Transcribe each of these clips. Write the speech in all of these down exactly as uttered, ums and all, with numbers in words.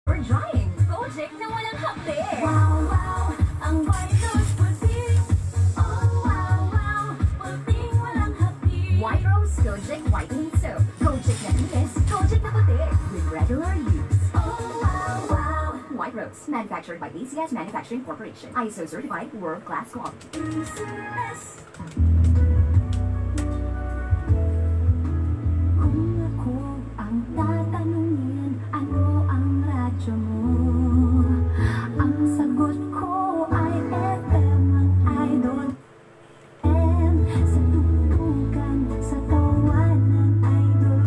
We're drying. Gojek na walang hapde. Wow, wow, ang white rose puting. Oh, wow, wow, puting walang hapde. White Rose Gojek Whitening Soap. Gojek na tinis, Gojek na puti. With regular use. Oh, wow, wow. White Rose, manufactured by A C S Manufacturing Corporation. I S O certified, world-class quality. Kung ako ang tatanungin, ano ang radyo mo? Ang sagot ko ay F M, ang idol M. Sa tutukan, sa tawanan, idol.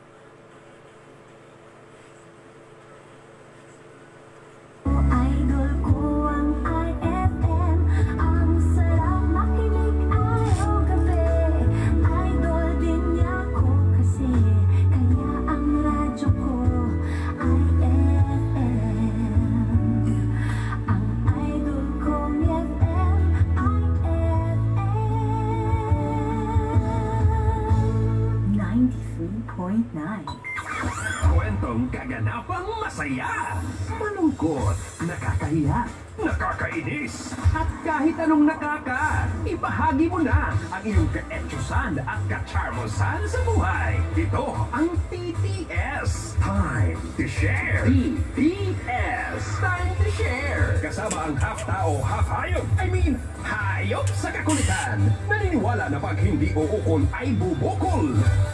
Idol ko ang I F M. Ang sarap makinig araw gabi. Idol din niya ko kasi, kaya ang radyo ko ay F M. Ang idol kong F M ay F M ninety-three point nine. Kwentong kaganapang masaya, malungkot, nakakahiya, nakakainis, at kahit anong nakaka, ibahagi mo na ang iyong ka-etyosan at ka-charmosan sa buhay. Ito ang T T S, Time to Share. T T S, Time to Share. Kasama ang half tao, half hayop. I mean, hayop sa kakulitan. Naniniwala na pag hindi uukol ay bubukol.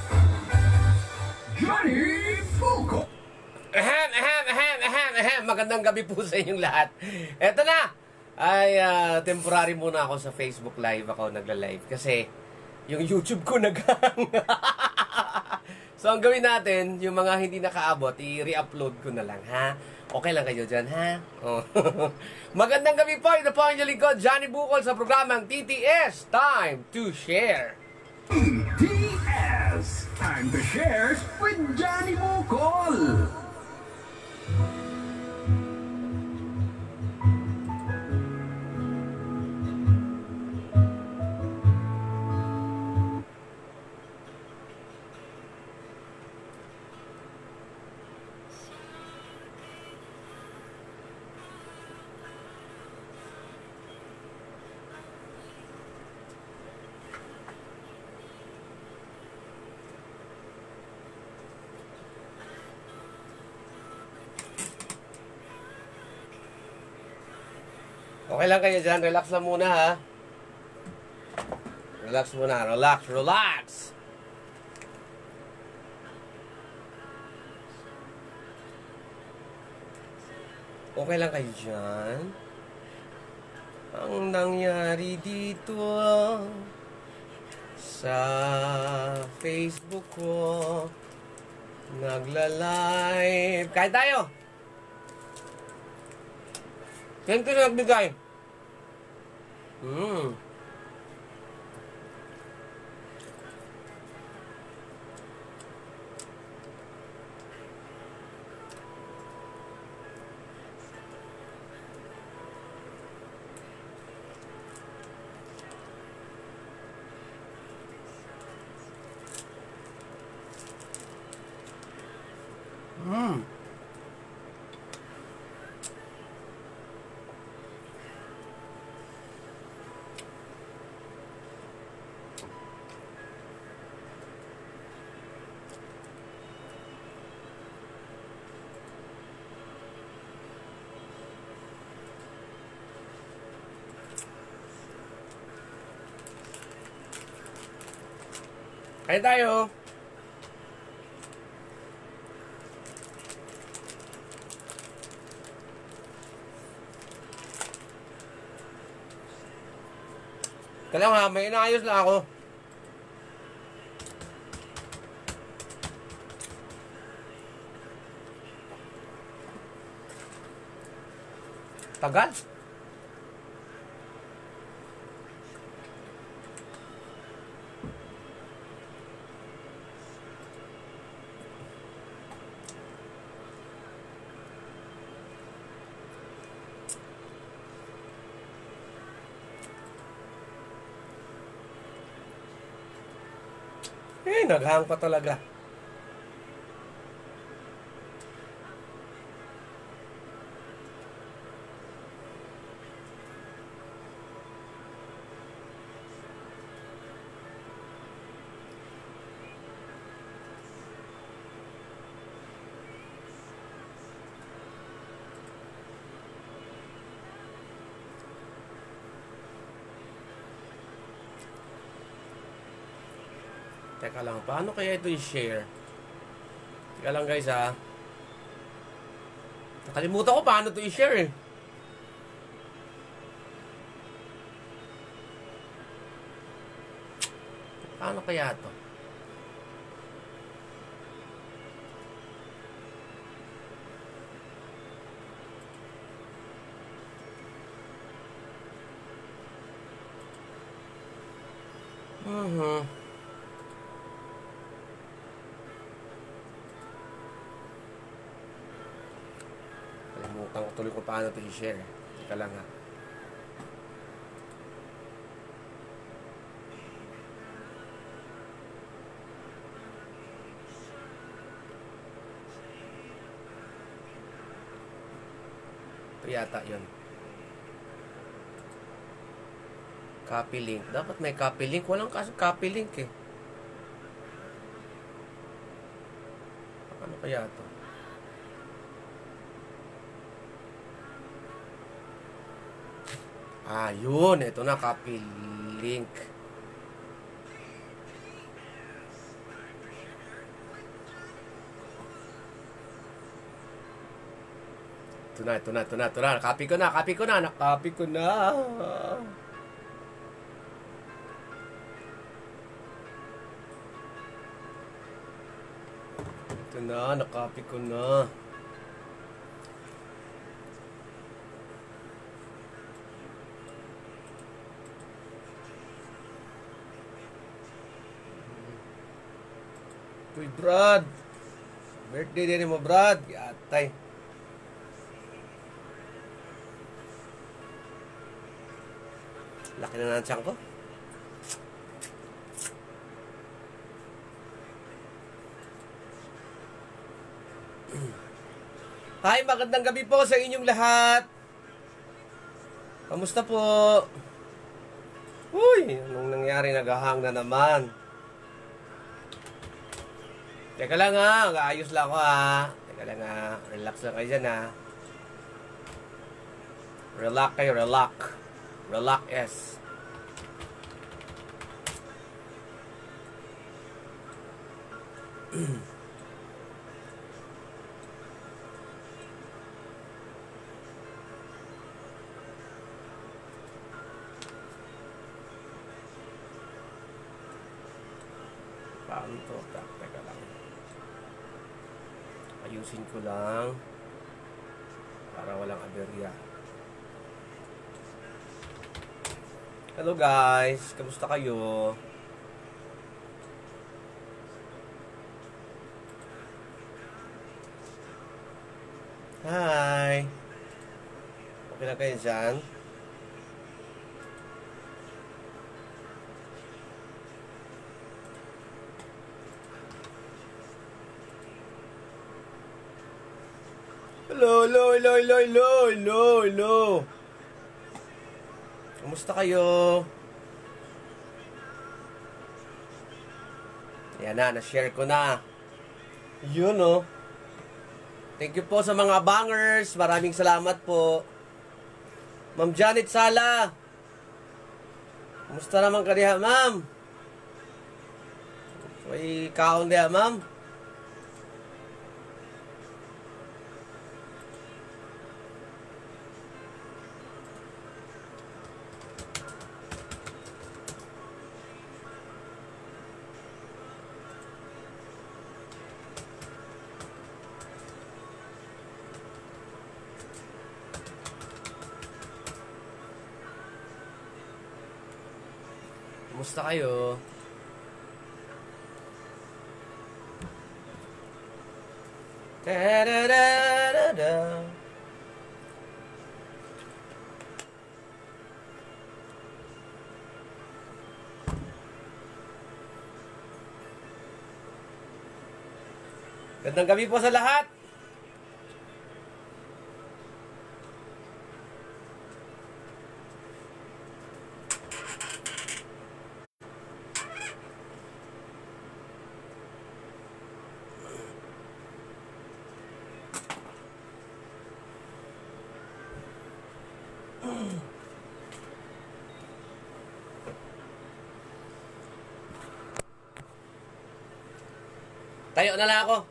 Johnny Buko! Ahem, ahem, ahem, ahem, ahem. Magandang gabi po sa inyong lahat. Eto na! Ay, uh, temporary muna ako sa Facebook Live. Ako nagla-live kasi yung YouTube ko naghang. So, ang gawin natin, yung mga hindi nakaabot, i-re-upload ko na lang, ha? Okay lang kayo dyan, ha? Oh. Magandang gabi po. Ito po ang inyong lingkod, Johnny Bukol, sa programang T T S, Time to Share. T T S, Time to Share with Johnny Bukol. Okay lang kayo dyan. Relax lang muna, ha? Relax muna. Relax, relax! Okay lang kayo dyan? Ang nangyari dito sa Facebook ko, nagla-live. Kain tayo! Saan ko na nagbigay? Hmm. Hmm. Kain tayo. Kailang ha, may inaayos lang ako. Tagal? Eh, naghang pa talaga. Teka lang, paano kaya ito i-share? Teka lang guys ha. Nakalimutan ko paano ito i-share eh. Paano kaya ito? Uh-huh. Kalimutan ko tuloy kung paano ito i-share. Teka lang ha. Ito yata yun. Copy link. Dapat may copy link. Walang copy link eh. Ano kaya ito? Ah, yun. Ito na, copy link. Ito na, ito na, ito na, ito na. Copy ko na, copy ko na. Nakopy ko na. Ito na, nakopy ko na. Uy, Brad. Birthday din mo, Brad. Yatay. Laki na ng tiyan ko. Hi, magandang gabi po sa inyong lahat. Kamusta po? Uy, anong nangyari? Nagahang na naman. Teka lang ha, mag-aayos lang ako ha. Teka lang ha, relax lang kayo dyan ha. Relax kayo, relax. Relax S. Paano to? Teka lang. Ayusin ko lang para walang aberya. Hello guys, kamusta kayo? Hi. Okay na kayo dyan? Hello, hello, hello, hello, hello, hello, hello. Kamusta kayo? Ayan na, na-share ko na. Yun, oh. Thank you po sa mga bangers. Maraming salamat po. Ma'am Janet Sala. Kamusta naman ka diha, ma'am? May kaon diha, ma'am? Kumusta kayo? Da-da-da-da-da. Gandang gabi po sa lahat. Tayo na lang ako.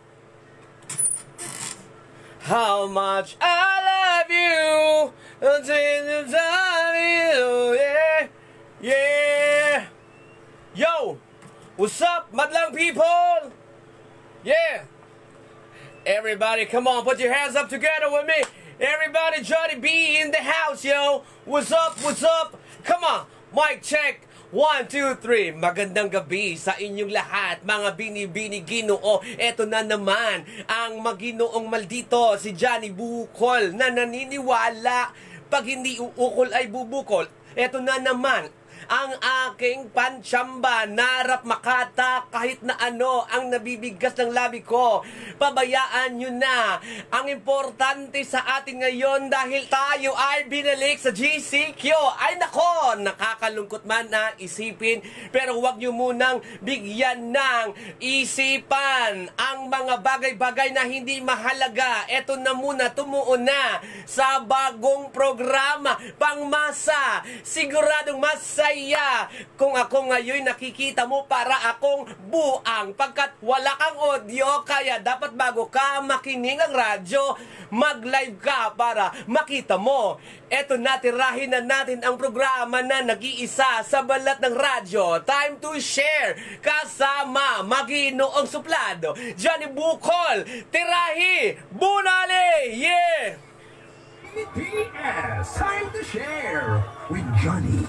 How much I love you until the time you, yeah, yeah. Yo, what's up, madlang people? Yeah. Everybody, come on, put your hands up together with me. Everybody, Johnny B in the house, yo. What's up, what's up? Come on, mic check. One, two, three. Magandang gabi sa inyong lahat, mga bini-bini ginoo. Eto na naman ang maginoong maldito, si Johnny Bukol, na naniniwala pag hindi uukol ay bubukol. Eto na naman ang aking pantsamba, narap makata kahit na ano ang nabibigkas ng labi ko. Pabayaan nyo na. Ang importante sa atin ngayon dahil tayo ay binalik sa G C Q. Ay nako, nakakalungkot man na isipin, pero huwag nyo munang bigyan ng isipan ang mga bagay-bagay na hindi mahalaga. Eto na muna, tumuon na sa bagong programa, pangmasa. Siguradong masaya kung ako ngayon nakikita mo para akong buang pagkat wala kang audio, kaya dapat bago ka makinig ng radyo, mag-live ka para makita mo. Eto, natirahin na natin ang programa na nag-iisa sa balat ng radyo. Time to share kasama Maginoong Suplado, Johnny Bukol, Tirahi, Bunali, yeah! T T S, time to share with Johnny.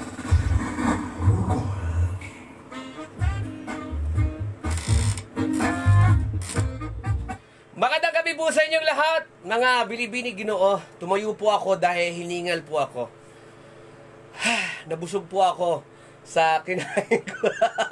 Magandang gabi po sa inyong lahat, mga bilibini ginoo. Tumayo po ako dahil hiningal po ako. Nabusog po ako sa kinain ko.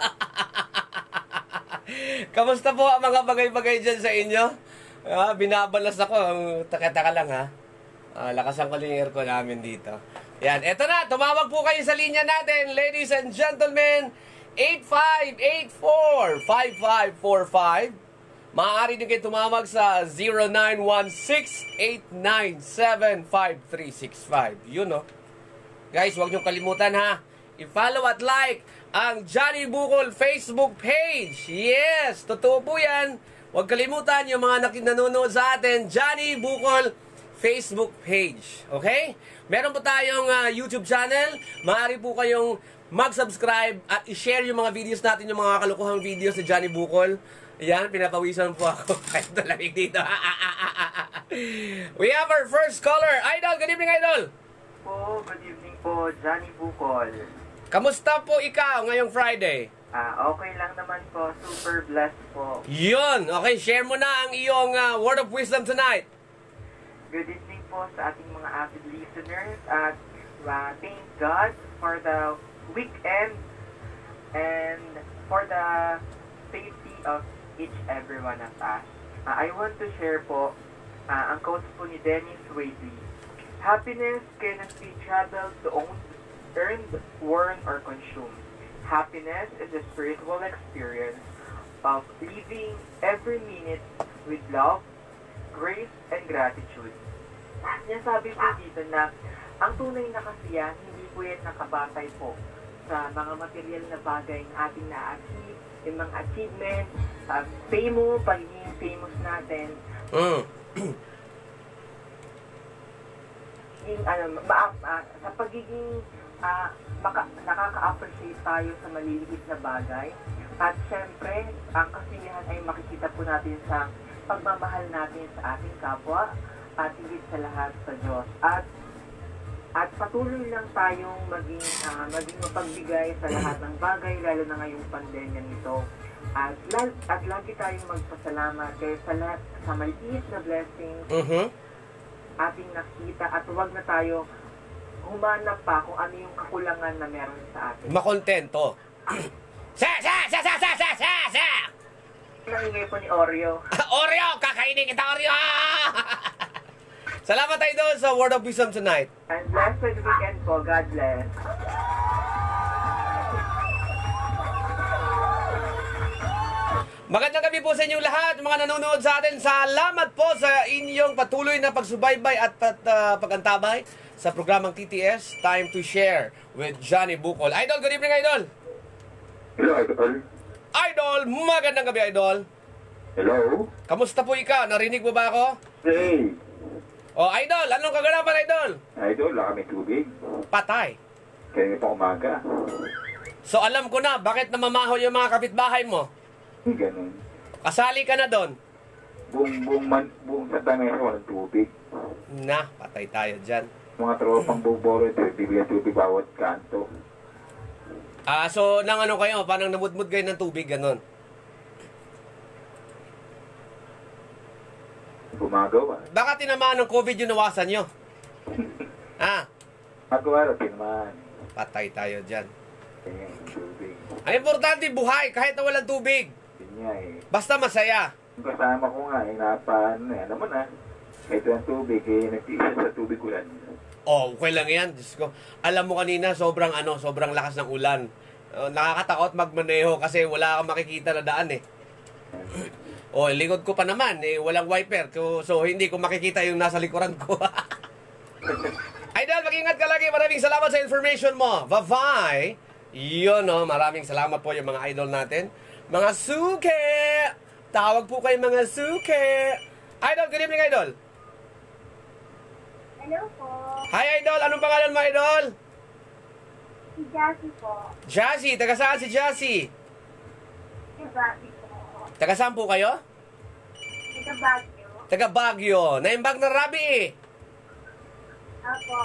Kamusta po ang mga bagay-bagay dyan sa inyo? Ah, binabalas ako. Taka-taka lang ha. Ah, lakasan ko lang yung aircon namin dito. Yan, eto na. Tumawag po kayo sa linya natin, ladies and gentlemen. eight five eight four, five five four five. Maaari din kayo tumawag sa zero nine one six, eight nine seven, five three six five. Yun, no? Guys, huwag niyong kalimutan, ha? I-follow at like ang Johnny Bukol Facebook page. Yes, totoo po yan. Huwag kalimutan yung mga nanonood sa atin, Johnny Bukol Facebook page. Okay? Meron po tayong uh, YouTube channel. Maaari po kayong mag-subscribe at i-share yung mga videos natin, yung mga kalukuhang videos ni Johnny Bukol. Yan, pinapawisan po ako. Kahit malamig dito. We have our first caller. Idol, good evening, Idol. Po, good evening po, Johnny Bukol. Kamusta po ikaw ngayong Friday? Ah, okay lang naman po. Super blessed po. Yun. Okay, share mo na ang iyong uh, word of wisdom tonight. Good evening po sa ating mga avid listeners. At uh, thank God for the weekend and for the safety of each every one of us. Uh, I want to share po uh, ang quotes po ni Dennis Wadley. Happiness cannot be traveled to own, earned, worn, or consumed. Happiness is a spiritual experience of living every minute with love, grace, and gratitude. Sinasabi po dito na ang tunay na kasiyahan hindi po yan nakabatay po sa mga material na bagay na ating na-achieve, yung mga achievements, uh, famous, pagiging famous natin. Mm. Yung, ano, ma uh, sa pagiging uh, maka nakaka-appreciate tayo sa maliliit na bagay. At syempre, ang kasiyahan ay makikita po natin sa pagmamahal natin sa ating kapwa at higit sa lahat sa Diyos. At At patuloy lang tayong maging, uh, maging mapagbigay sa lahat ng bagay, lalo na ngayong pandemya nito. At, at lagi tayong magpasalamat kaya sa lahat sa maliit na blessings Mm-hmm. ating nakita, at huwag na tayo humanap pa kung ano yung kakulangan na meron sa atin. Makontento. Sa, sa, sa, sa, sa, sa, sa, sa! Nangingay po ni Oreo. Oreo! Kakainin kita, Oreo! Salamat tayo doon sa Word of Wisdom tonight. And blessed weekend po. God bless. Magandang gabi po sa inyong lahat, mga nanonood sa atin. Salamat po sa inyong patuloy na pagsubaybay at pat, uh, pagantabay sa programang T T S, Time to Share with Johnny Bukol. Idol, good evening, Idol. Hello, Idol. Idol, magandang gabi, Idol. Hello? Kamusta po ikaw? Narinig mo ba ako? Hey! Oh, Idol! Anong kaganapan, Idol? Idol, wala kami tubig. Patay. Kaya pa umaga. So, alam ko na, bakit namamaho yung mga kapitbahay mo? Hindi ganun. Kasali ka na doon. Buong, buong, man, buong Santa Mesa walang tubig. Na, patay tayo dyan. Mga tropang buboro ito, bibigyan tubig bawat kanto. Ah, so, nang ano kayo? Parang namudmud kayo ng tubig, ganun. Gumagawa. Baka tinamaan ng COVID yung nawasan nyo. Ah, Magawa rin naman. patay tayo dyan. Kaya yung tubig. Ang importante, buhay, kahit na walang tubig. Yun nga eh. Basta masaya. Yung kasama ko nga eh, napaano eh, alam mo na. Kahit walang tubig eh, nagtiisa sa tubig ulan. Oh, okay lang yan. Diyos ko. Alam mo kanina, sobrang ano, sobrang lakas ng ulan. Uh, nakakatakot magmaneho kasi wala kang makikita na daan eh. Oh, likod ko pa naman, eh, walang wiper. So, so, hindi ko makikita yung nasa likuran ko. Idol, mag-ingat ka lagi. Maraming salamat sa information mo. Bye-bye. Yun, no. Maraming salamat po yung mga idol natin. Mga suke! Tawag po kayo mga suke! Idol, good evening, Idol. Hello po. Hi, Idol. Anong pangalan mo, Idol? Si Jassy po. Jassy. Taga saan si Jassy? Si Jassy po. Taga saan po kayo? Sa Baguio. Taga Baguio. Naimbag na Rabi eh. Apo.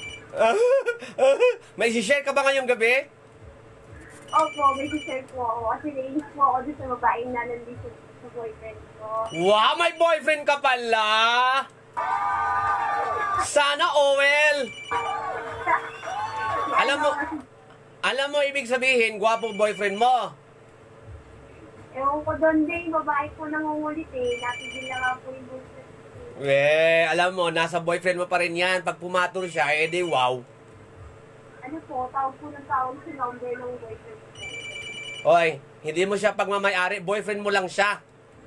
May isi-share ka ba ngayong gabi? Opo, may share po ako. Kasi nainis po ako dun sa babaeng na nandito sa boyfriend ko. Wow, may boyfriend ka pala! Sana O L! Alam mo, alam mo ibig sabihin, gwapo boyfriend mo. Ewan ko doon din, babae po nangungulit eh. Natigil na nga po yung boyfriend ko. Eh, alam mo, nasa boyfriend mo pa rin yan. Pag pumatol siya, eh di wow. Ano po, tawag po ng tawag sa number ng boyfriend ko. Hoy, hindi mo siya pagmamayari, boyfriend mo lang siya.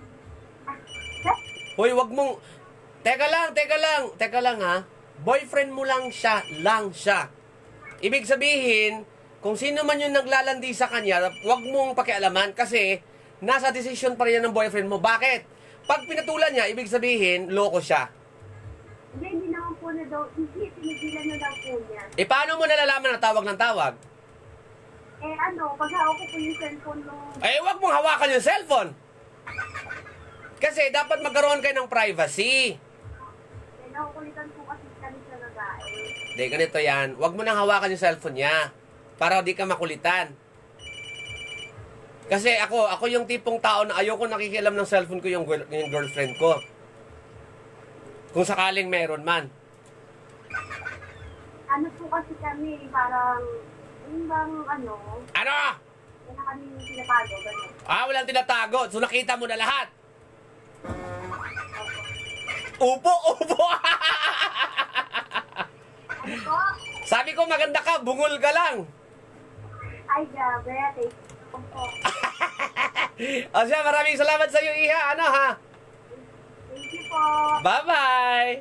Hoy, wag mong... Teka lang, teka lang, teka lang ha. Boyfriend mo lang siya, lang siya. Ibig sabihin, kung sino man yung naglalandi sa kanya, wag mong pakialaman kasi nasa desisyon pa rin yan ng boyfriend mo. Bakit? Pag pinatulan niya, ibig sabihin, loko siya. Hindi, hindi naman po na daw, hindi, pinigilan na daw po niya. E paano mo nalalaman na tawag ng tawag? Eh ano, pag hawak ko po yung cellphone nung... Eh, wag mong hawakan yung cellphone. Kasi dapat magkaroon kayo ng privacy. Eh, nakukulitan po kasi kami sa babae. Hindi, ganito yan. Huwag mo nang hawakan yung cellphone niya. Para di ka makulitan. Kasi ako, ako yung tipong tao na ayoko nakikialam ng cellphone ko yung, girl, yung girlfriend ko. Kung sakaling meron man. Ano po kasi kami, parang, yung bang ano, Ano? wala kami tinatago, gano'n. Ah, walang tinatago. So nakita mo na lahat. Upo, upo. Ano po? Sabi ko maganda ka, bungol ka lang. Ay, grabe, thank you po. O siya, maraming salamat sa iyo, Iha. Ano ha? Thank you po. Bye-bye.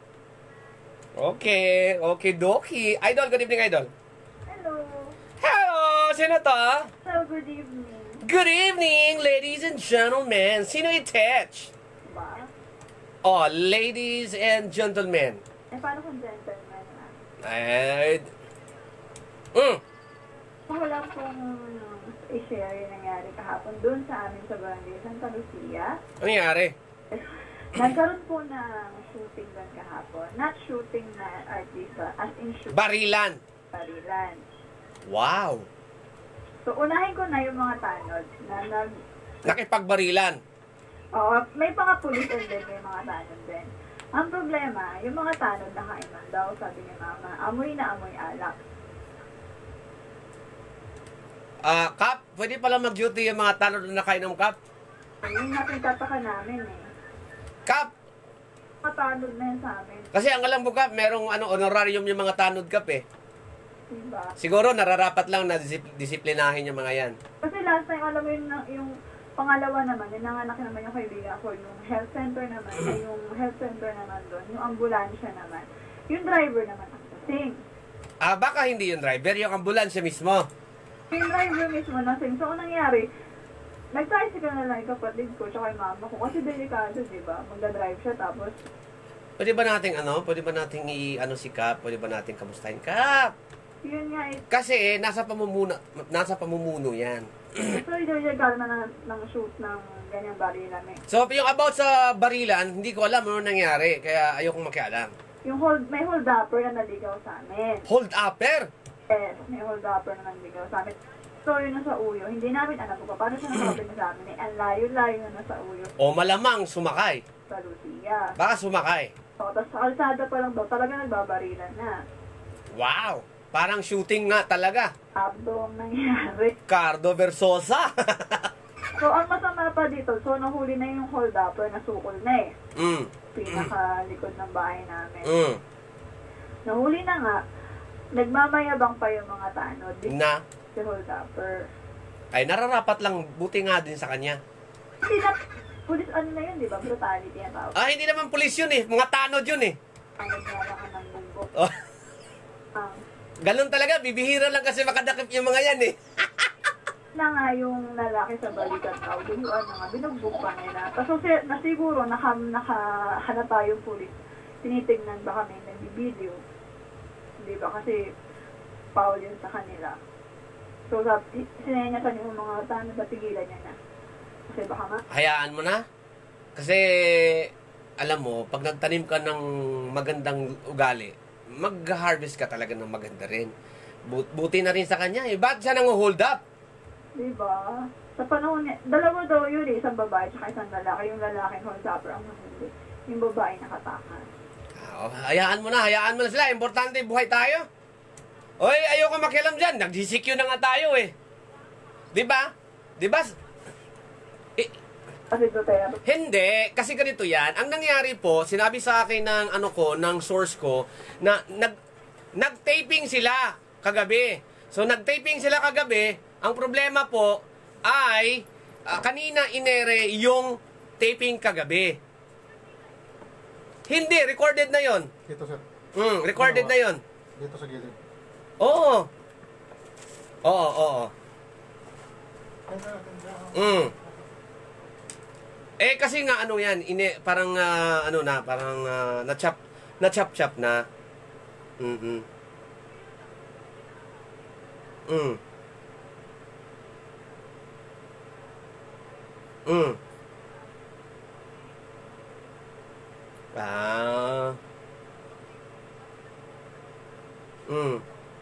Okay, okay, doki. Idol, good evening, Idol. Hello. Hello, sino to? So, good evening. Good evening, ladies and gentlemen. Sino i-touch? Ba? Oh, ladies and gentlemen. Eh, paano kung gentleman na? Ay, mm. Ako lang pong uh, i-share yung nangyari kahapon doon sa amin sa Barangay Santa Lucia. Ano nangyari? Nagkaroon po ng shooting doon kahapon. Not shooting na artista, as in shooting. Barilan. Barilan. Wow. So, unahin ko na yung mga tanod na nag... Nakipagbarilan. Oo, may mga pulis din, may mga tanod din. Ang problema, yung mga tanod na kainan daw, sabi ni Mama, amoy na amoy alak. Ah, Kap, pwede pala mag-duty yung mga tanod na nakain ng Kap? Yun natin tataka namin eh. Kap, Mga tanod na yun sa amin. kasi ang alam mo Kap, merong ano, honorarium yung mga tanod Kap eh. Diba? Siguro nararapat lang na disip- disiplinahin yung mga yan. Kasi last time, alam mo yun, na- yung pangalawa naman, yung nanganak naman yung kaibigan ko, yung health center naman, ay yung health center naman doon, yung ambulansya naman. Yung driver naman ang kasing. Ah, baka hindi yung driver, yung ambulansya mismo. Yung driver mismo nasing. So, anong nangyari? nag-tricycle na lang yung kapatid ko tsaka yung mama ko. Kasi delikado, di ba? Magdadrive siya tapos Pwede ba nating ano? Pwede ba nating i-ano si Kap? Pwede ba nating kamustahin? Kap! yun nga eh. Kasi nasa pamumuno, nasa pamumuno yan. So, illegal na ng, ng shoot ng ganyang barilan eh. So, yung about sa barilan, hindi ko alam ano nangyari. Kaya ayokong makialam. Yung hold, may hold upper na naligaw sa amin. Hold upper! Yes, may hold upper na naligaw sa amin. So, yun na sa uyo. Hindi namin alam kung paano siya nakapagin sa amin eh. Ang layo-layo na sa uyo O malamang sumakay. sa Lucia. Baka sumakay. So, tapos sa kalsada pa lang daw, talaga nagbabarilan na. Wow! Parang shooting nga talaga. Abdo ang nangyari. Cardo Versosa. So, ang masama pa dito, so nahuli na yung hold upper na sukol na eh. mm. Pinakalikod ng bahay namin. Mm. Nahuli na nga, nagmamayabang pa yung mga tanod. Di Na, si hold upper. ay nararapat lang. Buti nga din sa kanya. Hindi na, police ano na yun, di ba? Brutality ang tawag. Ah, hindi naman pulis yun eh. Mga tanod yun eh. Ang naglalakan ng bumbok. Oh, Ang ganun talaga. Bibihira lang kasi makadakip yung mga yan eh. na nga yung lalaki sa balikat daw, duluan na nga, binugbog pa nila. Tapos si- na siguro, naka, nakahanap yung pulis. Tinitignan ba kami, nagbibideo. Di ba? Kasi foul yun sa kanila. So, sabi, sinenyasan yung mga tanong, ba tigilan niya na. Kasi baka nga, Hayaan mo na. Kasi, alam mo, pag nagtanim ka ng magandang ugali, mag-harvest ka talaga ng maganda rin. But, buti na rin sa kanya eh. Ba't siya nang hold up? di ba? Sa panahon niya, dalawa daw yun eh, isang babae at isang lalaki. Yung lalaki hold upper ang nahuli. Yung babae nakatakas. Oh, hayaan mo na, hayaan mo na sila. Importante, buhay tayo. Oy, ayoko makialam dyan. Nag-G C Q na nga tayo eh. Di ba? Di ba? Eh, Kasi Duterte, hindi. Kasi ganito yan. Ang nangyari po, sinabi sa akin ng ano ko, ng source ko, na nag, nag-taping sila kagabi. So, nag-taping sila kagabi. Ang problema po ay ah, kanina inere yung taping kagabi. Hindi, recorded na yon. Dito, sir. Mm, recorded na yon. Dito sa gilid. Oo. Oo, oo. Mm. Eh kasi nga ano yan, ine parang ah, ano na, parang uh, na-chop na-chop-chop na. Mm. Mm. Mm. Ah. Mm.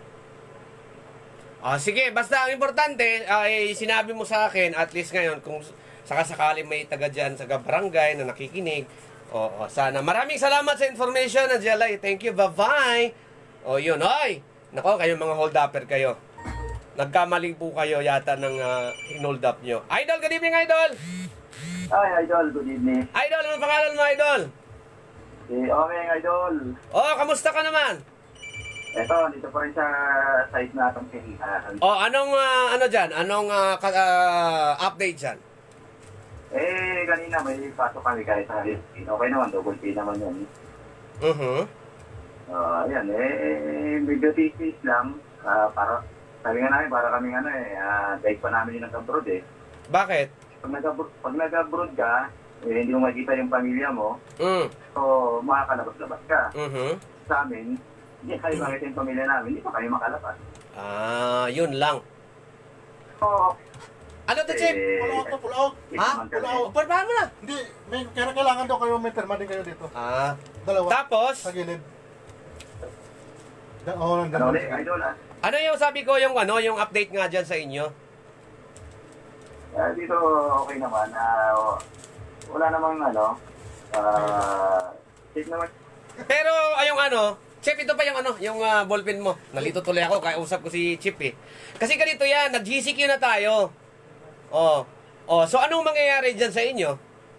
Ah, sige, basta ang importante ay sinabi mo sa akin, at least ngayon, kung sakasakali may taga dyan sa barangay na nakikinig, oo, sana. Maraming salamat sa information, Angela. Thank you, bye-bye. O, yun, oy. Nako, kayo mga hold-upper kayo. Nagkamali po kayo yata ng uh, in-hold up nyo. Idol, good evening, Idol! Ay, Idol, good evening. Idol, ano pangalan mo, Idol? Si Omeng, Idol. Oh, kamusta ka naman? Eto, dito pa rin sa site na itong sinihan. Oh, anong, uh, ano dyan? Anong uh, ka- uh, update dyan? Eh, kanina may pasok kami kahit sa Haliskin. Okay naman, double pay naman yun. Uh-huh. Uh, ayan, eh, medyo tisis lang. Uh, para, sabi nga namin, para kami ano eh, uh, dahil pa namin yung nag-abroad eh. Bakit? Pag nag-abroad, pag nag-abroad ka, eh, hindi mo makikita yung pamilya mo, Mm. so makakalabas-labas ka. Uh-huh. Sa amin, hindi kayo makita yung pamilya namin, hindi pa kayo makalabas. Ah, yun lang. So, Ano to, Chip? eh, Pull out to, pull out. Ha? naman kami. O, paano mo na? Hindi, may, kaya kailangan daw kayo, may perma din kayo dito. Ah, Dalawa. tapos, Sa gilid. Da, oh, Ano nandun. ulit, Idol ah? ano yung sabi ko yung ano, yung update nga dyan sa inyo? Ah, dito okay naman. Ah, wala namang ano, ah, safe naman. Pero, ayong ano, Chip, ito pa yung ano, yung ah, ballpen mo. Nalito tuloy ako, kaya usap ko si Chip eh. Kasi ganito yan, nag-G C Q na tayo. Oh. Oh, so anong mangyayari dyan sa inyo?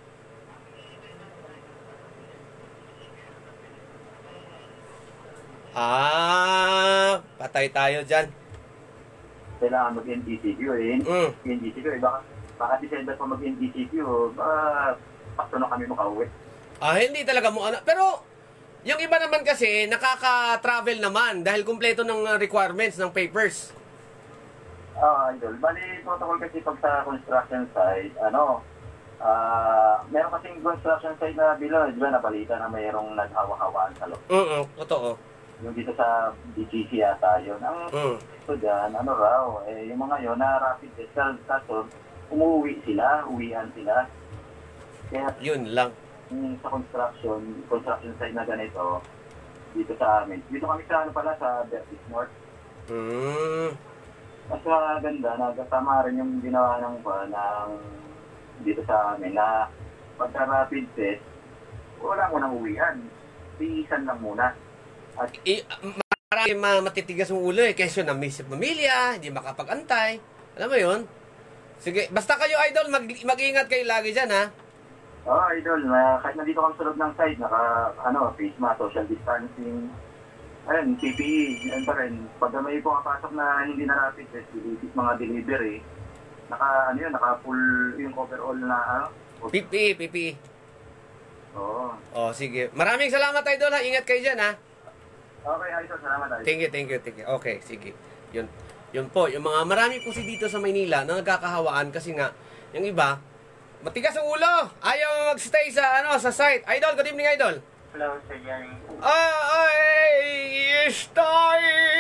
Ah, patay tayo dyan. Kailangan mag-N D C Q eh. Mm. N D C Q eh, baka, baka December pa mag-N D C Q, baka pakto na kami makauwi. Ah, hindi talaga mo ano. Pero, yung iba naman kasi, nakaka-travel naman dahil kumpleto ng uh, requirements ng papers. Ah, idol. Bali, protocol kasi pag sa construction site, ano, ah, meron kasing construction site na bilo, di ba, nabalita na mayroong naghawa-hawaan sa loob. Oo, totoo. Yung dito sa B G C yata yun. Ang Mm. ito dyan, ano raw, eh, yung mga yun na rapid test, kaso umuwi sila, uwian sila. Kaya Yun lang. yung sa construction, construction site na ganito, dito sa amin. Dito kami sa ano pala, sa Bertis North. Mm. Mas maganda, nagkasama rin yung ginawa ng, uh, ng dito sa amin na pagka rapid test, wala mo nang uwian. Tiisan lang muna. At I, marami ma- matitigas ng ulo eh. Kesyo na miss yung pamilya, hindi makapag-antay. Alam mo yun? Sige, basta kayo idol, mag, mag-ingat kayo lagi dyan ha. oh, idol, na kahit nandito kami sa loob ng site, naka, ano, face mask, social distancing, ayun, P P E, yan pa rin. Pag may pumapasok na hindi na rapid test, ilipit mga delivery, naka, ano yun, naka full yung overall na, ano, P P E, P P E. oo. Oh, sige. Maraming salamat idol ha. Ingat kayo dyan ha. Okay, idol, salamat idol. Thank you, thank you, thank you. Okay, sige. Yun. Yun po, yung mga marami po si dito sa Maynila na nagkakahawaan kasi nga, yung iba, matigas ang ulo. Ayaw magstay sa, ano, sa site. Idol, good evening, idol. Hello, Sir Johnny. Ah, ay, stay!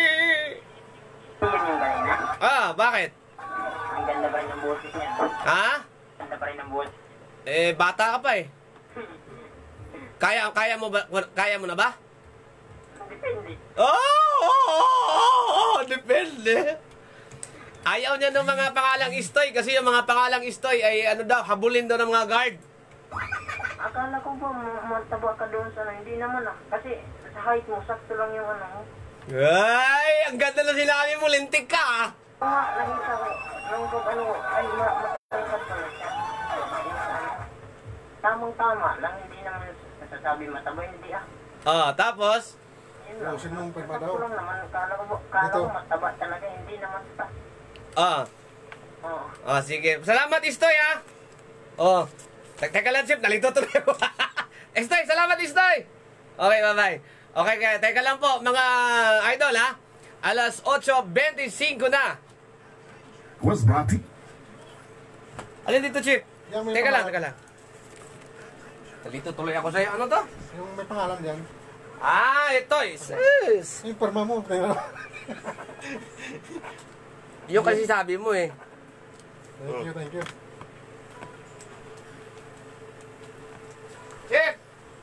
Tingnan yung kanina. Ah, bakit? Ang ganda pa rin ng boses niya. Ha? Ganda pa rin ng boses. Eh, bata ka pa eh. Kaya, kaya mo ba, kaya mo na ba? Depende. Oh, oh, oh, oh, oh, depende. Ayaw niya ng mga pangalang Istoy kasi yung mga pangalang Istoy ay ano daw, habulin daw ng mga guard. Akala ko po mataba ka doon sa ano. Hindi naman ah. Kasi sa height mo, sakto lang yung ano. Ay, ang ganda na sinabi mo, lintik ka ah. Oo nga, nakita ko. Nung pag ano, ay ma- matangkad pala siya. Yung ano, tamang-tama lang, hindi naman nasasabi mataba, hindi ah. Oh, tapos? Yun lang. Oh, sinong pirma daw? Sakto lang naman, kala ko, kala Dito. ko mataba talaga, hindi naman pa. Oh, Oo. oh, sige. Salamat, Istoy ah. Oh, Te- teka lang, Chip, nalito tuloy ako. Istoy, salamat, Istoy. Okay, bye-bye. Okay, kaya, teka lang po, mga idol ha. Alas eight twenty-five na. Was brought to Alin dito, Chip? Yan, may Teka lang, pangalan. teka lang. Nalito tuloy ako sa'yo. Ano to? Yung may pangalan diyan. Ah, ito is. Yung perma mo. Tingnan mo. Yung kasi sabi mo eh. Thank you, thank you. Chip!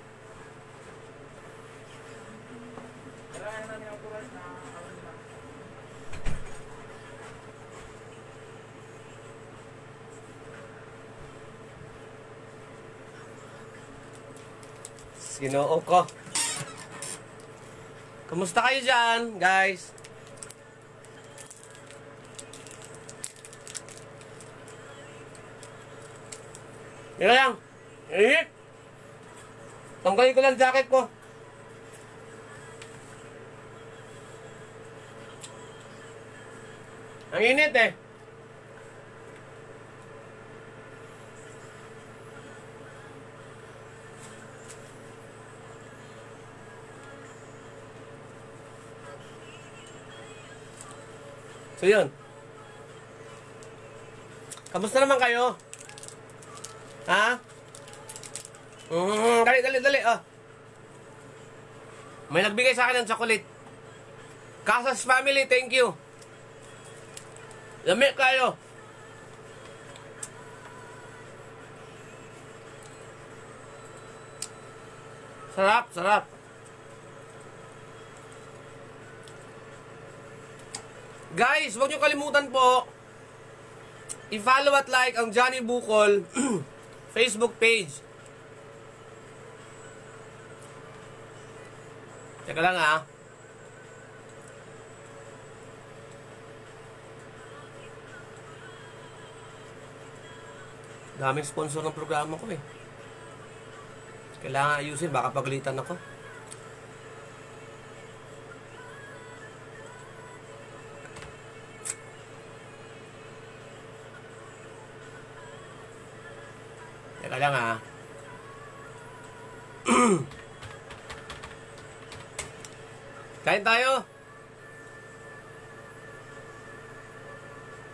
Ginoo ko. Kumusta kayo dyan, guys? Yan lang. Init. Tanggalin ko lang jacket ko. Ang init eh. So yun. Kamusta naman kayo? Ha? Mm, dali, dali, dali. Oh. May nagbigay sa akin ng chocolate. Casas family, thank you. Lami kayo. Sarap, sarap. Guys, huwag niyo kalimutan po i-follow at like ang Johnny Bukol Facebook page. Teka lang ah. Daming sponsor ng programa ko eh. Kailangan ayusin, baka pagalitan ako. Teka lang ah. Kain tayo.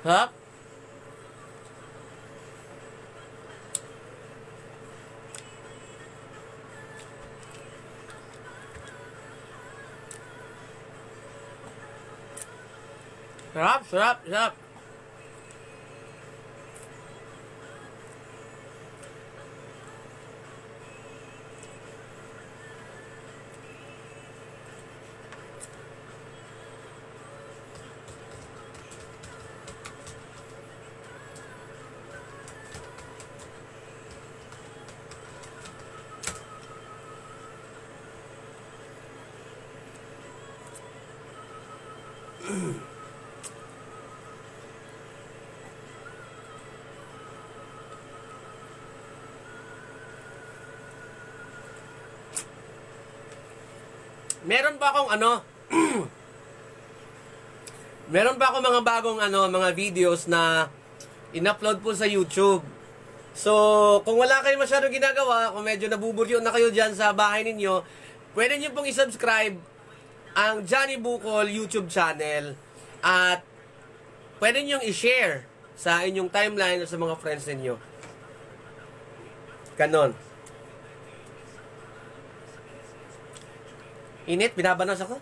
Sarap. Sarap, sarap, sarap. Meron pa akong ano, meron pa akong mga bagong ano, mga videos na in-upload po sa YouTube. So, kung wala kayong masyadong ginagawa, kung medyo nabuburyo na kayo dyan sa bahay ninyo, pwede nyo pong isubscribe ang Johnny Bukol YouTube channel at pwede nyo i-share sa inyong timeline o sa mga friends ninyo. Ganon. Init, binabanas ako.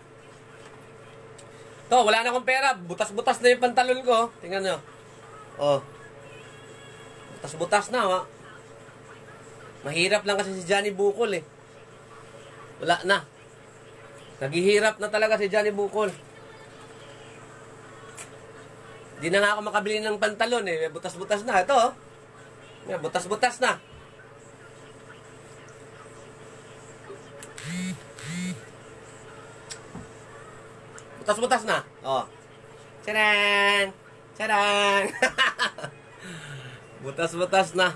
To, wala na akong pera. Butas-butas na yung pantalon ko. Tingnan nyo. Oh. Butas-butas na, ha. Mahirap lang kasi si Johnny Bukol, eh. Wala na. Naghihirap na talaga si Johnny Bukol. Di na nga ako makabili ng pantalon, eh. Butas-butas na. Ito, oh. Butas-butas na. Butas-butas na. Oh. Tadaan! Tadaan! Butas-butas na.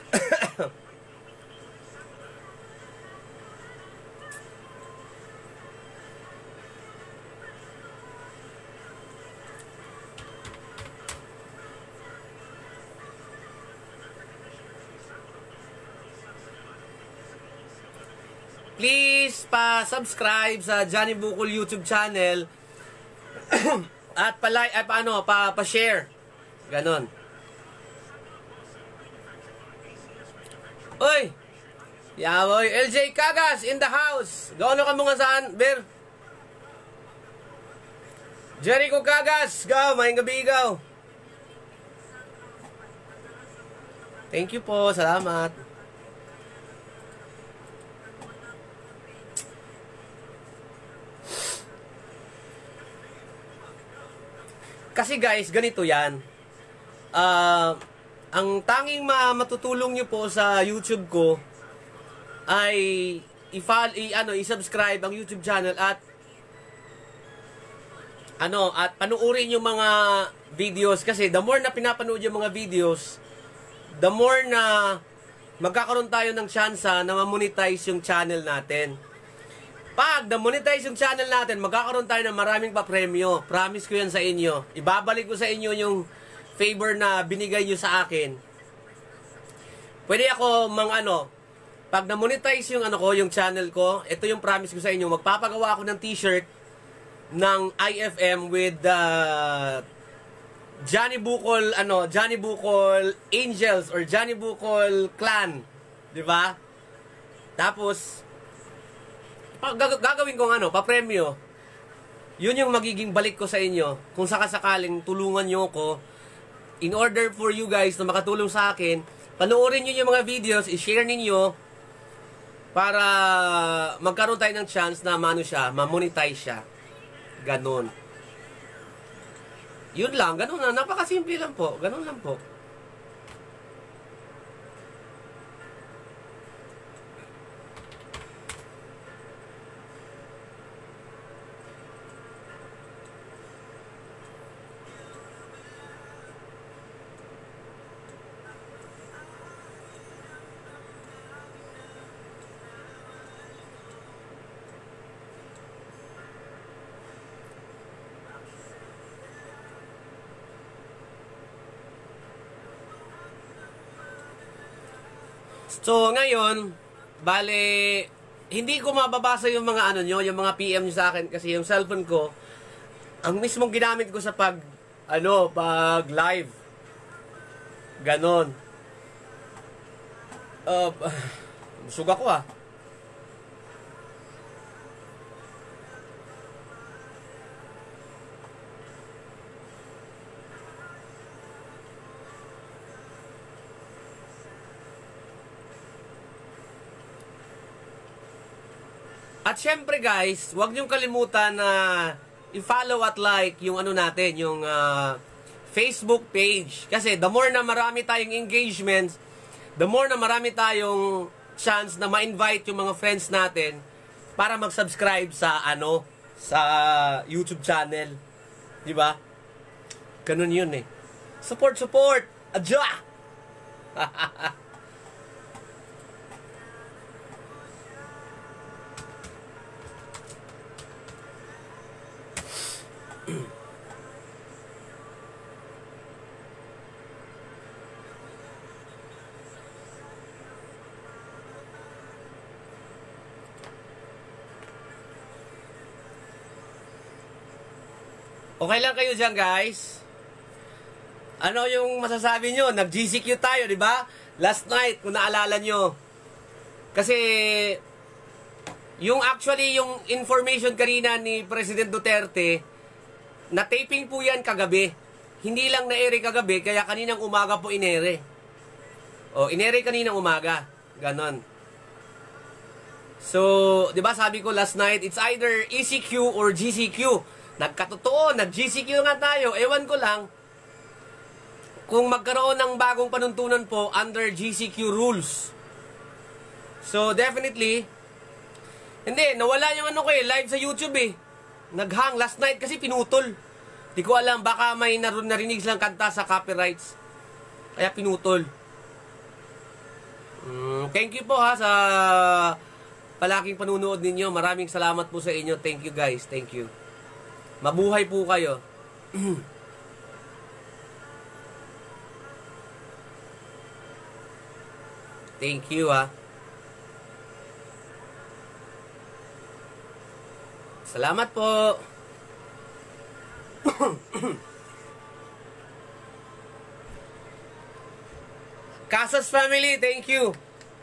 Please pa-subscribe sa Johnny Bukol YouTube channel. At pa-like, ay paano, pa-share. Ganon. Oy! Yawoy, L J Kagas in the house. Gaano ka mga saan, Ber? Jericho Kagas, gaw, maing gabi gaw. Thank you po, salamat. Kasi guys, ganito yan. Uh, ang tanging ma matutulong nyo po sa YouTube ko ay i-follow, i ano, i-subscribe ang YouTube channel at ano, at panuorin yung mga videos kasi the more na pinapanood yung mga videos, the more na magkakaroon tayo ng tsansa na ma-monetize yung channel natin. Pag na-monetize yung channel natin, magkakaroon tayo ng maraming pa-premyo. Promise ko yan sa inyo. Ibabalik ko sa inyo yung favor na binigay nyo sa akin. Pwede ako mang ano, pag na-monetize yung ano ko, yung channel ko, ito yung promise ko sa inyo, magpapagawa ako ng t-shirt ng I F M with uh, Johnny Bukol, ano, Johnny Bukol Angels or Johnny Bukol Clan. Diba? Tapos, gagawin kong ano, pa-premyo. Yun yung magiging balik ko sa inyo. Kung sakasakaling tulungan nyo ko, in order for you guys na makatulong sa akin, panoorin nyo yung mga videos, i-share ninyo, para magkaroon tayo ng chance na mano siya, ma-monetize siya. Ganon. Yun lang, ganon lang. Napakasimple lang po. Ganon lang po. So, ngayon, bale, hindi ko mababasa yung mga ano nyo, yung mga P M nyo sa akin kasi yung cellphone ko, ang mismong ginamit ko sa pag ano, pag live. Ganon. Uh, busog ako ah. At syempre guys, huwag niyong kalimutan na i-follow at like yung ano natin, yung uh, Facebook page. Kasi the more na marami tayong engagements, the more na marami tayong chance na ma-invite yung mga friends natin para mag-subscribe sa ano, sa YouTube channel. Di ba? Ganun yun eh. Support, support! Adja! Okay lang kayo dyan, guys? Ano yung masasabi nyo? Nag-G C Q tayo, di ba? Last night, kung naalala nyo. Kasi, yung actually, yung information kanina ni President Duterte, na-taping po yan kagabi. Hindi lang na-ere kagabi, kaya kaninang umaga po inere. O, inere kaninang umaga. Ganon. So, di ba sabi ko last night, it's either E C Q or G C Q. Nagkatotoo, nag-G C Q nga tayo. Ewan ko lang kung magkaroon ng bagong panuntunan po under G C Q rules. So, definitely, hindi, nawala yung ano ko eh, live sa YouTube eh. Naghang last night kasi pinutol. Di ko alam, baka may nar narinig silang kanta sa copyrights. Kaya pinutol. Mm, thank you po ha sa palaking panunood ninyo. Maraming salamat po sa inyo. Thank you guys, thank you. Mabuhay po kayo. Thank you, ha. Salamat po. Casas family, thank you.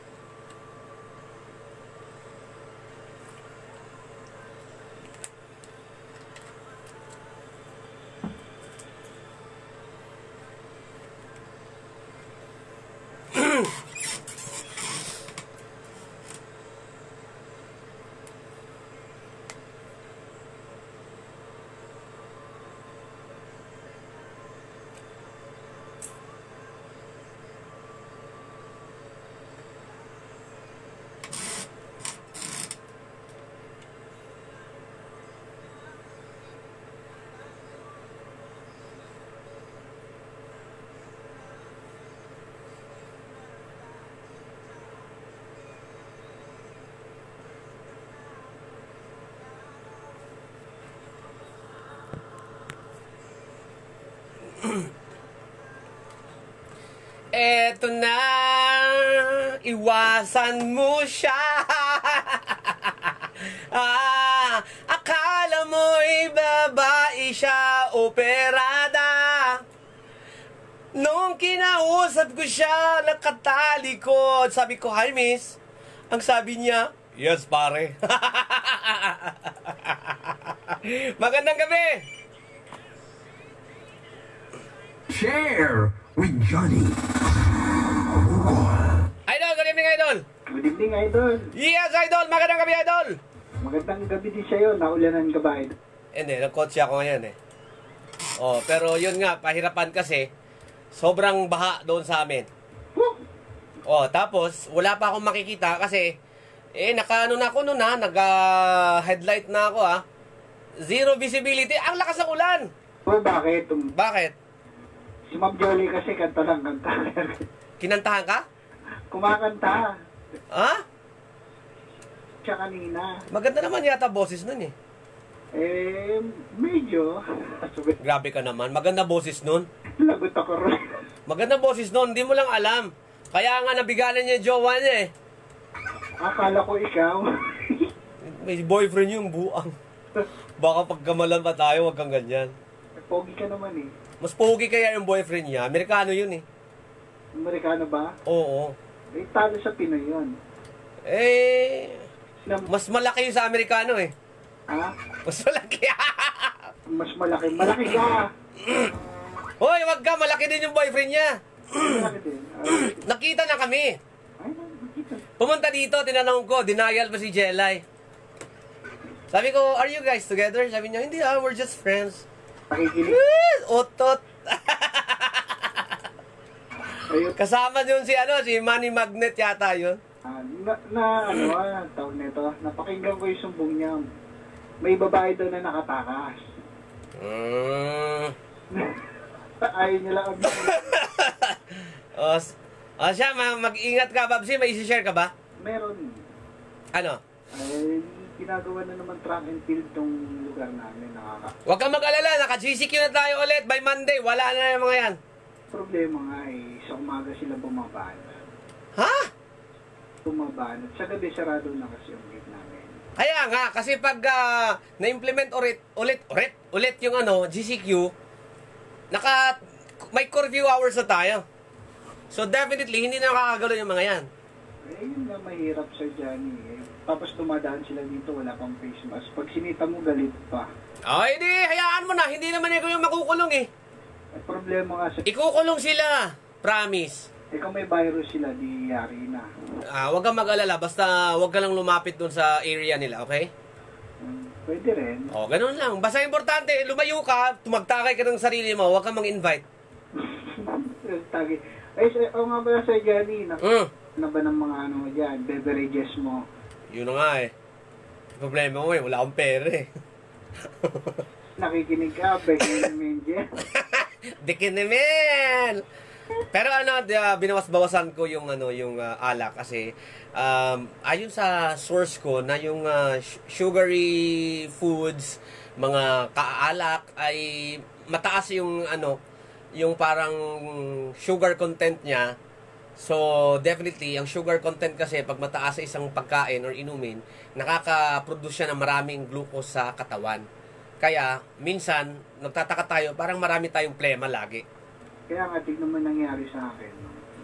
Eto na, iwasan mo siya. Ah, akala mo'y babae siya, operada. Nung kinausap ko siya, nakatalikod. Sabi ko, hi miss. Ang sabi niya, yes pare. Magandang gabi. Share with Johnny. Idol, good evening, Idol. Good evening, Idol. Yes, Idol. Magandang gabi, Idol. Magandang gabi din sa'yo. Naulanan ka ba, Idol? Hindi, nag-coach ako ngayon eh. Oh, pero yun nga, pahirapan kasi sobrang baha doon sa amin. Oh, tapos wala pa akong makikita kasi eh nakaano na ako noon ha, nag-headlight na ako ha. Zero visibility. Ang lakas ng ulan. Oh, bakit? Bakit? Si Ma'am Jolie kasi kanta lang kanta. Kinantahan ka? Kumakanta. Ha? Siya kanina. Maganda naman yata boses nun eh. Eh, medyo. Grabe ka naman. Maganda boses nun. Lagot ako rin. Maganda boses nun. Hindi mo lang alam. Kaya nga nabigalan niya yung jowa niya eh. Akala ko ikaw. May boyfriend yung buang. Baka pagkamalan pa tayo, wag kang ganyan. Pogi ka naman eh. Mas pogi kaya yung boyfriend niya. Amerikano yun eh. Amerikano ba? Oo. Eh, talo sa Pinoy yun. Eh, Na, mas malaki yung sa Amerikano eh. ha? Mas malaki. Mas malaki. Malaki ka. Hoy, wag ka. Malaki din yung boyfriend niya. Malaki din. Ah, Nakita na kami. ay, nakikita. Pumunta dito, tinanong ko, denial pa si Jelay. Sabi ko, are you guys together? Sabi niya, hindi ah, we're just friends. Nakikinig. Eh, Otot. Ayun. Kasama yun si ano, si Manny Magnet yata yun. Ah, na, na, ano ah, tawag nito. Napakinggan ko yung sumbong niya. May babae daw na nakatakas. Mm. Ayaw niya lang. o, s- o siya, ma- mag-ingat ka, Babsi. May isi-share ka ba? Meron. Ano? Ay, ginagawa na naman track and field tong lugar namin. Nakaka. Huwag kang mag-alala, naka-G C Q na tayo ulit by Monday. Wala na yung mga yan. Problema nga eh, sa umaga sila bumabanat. Ha? Bumabanat. Sa gabi sarado na kasi yung gate namin. Kaya nga, kasi pag ah, na-implement ulit, ulit, ulit, ulit yung ano, G C Q, naka, may curfew hours na tayo. So definitely, hindi na nakakagalo yung mga yan. Eh, yun nga mahirap sa Johnny eh. Tapos tumadaan sila dito, wala pang face mask. Pag sinita mo, galit pa. Oh, hindi, hayaan mo na. Hindi naman ikaw yung makukulong eh. At problema nga sa... Ikukulong sila. Promise. Eh, kung may virus sila, di yari na. Ah, huwag kang mag-alala. Basta huwag ka lang lumapit dun sa area nila, okay? Hmm, pwede rin. Oh, ganun lang. Basta importante, lumayo ka, tumagtakay ka ng sarili mo, huwag kang mang-invite. Tagi. Ay, sa, oh, nga pala sa Johnny, na, Mm. na ba ng mga ano dyan, beverages mo? Yun na nga eh. Problema mo eh, wala akong pera eh. Nakikinig ka, Becky Menje. Dikin naman! Pero ano, di- ah, binawas-bawasan ko yung ano, yung ah, alak kasi um, ayon sa source ko na yung ah, sh- sugary foods, mga kaalak ay mataas yung ano, yung parang sugar content niya. So, definitely, ang sugar content kasi pag mataas sa isang pagkain or inumin, nakaka-produce siya ng maraming glucose sa katawan. Kaya, minsan, nagtataka tayo, parang marami tayong plema lagi. Kaya nga, tignan mo nangyari sa akin.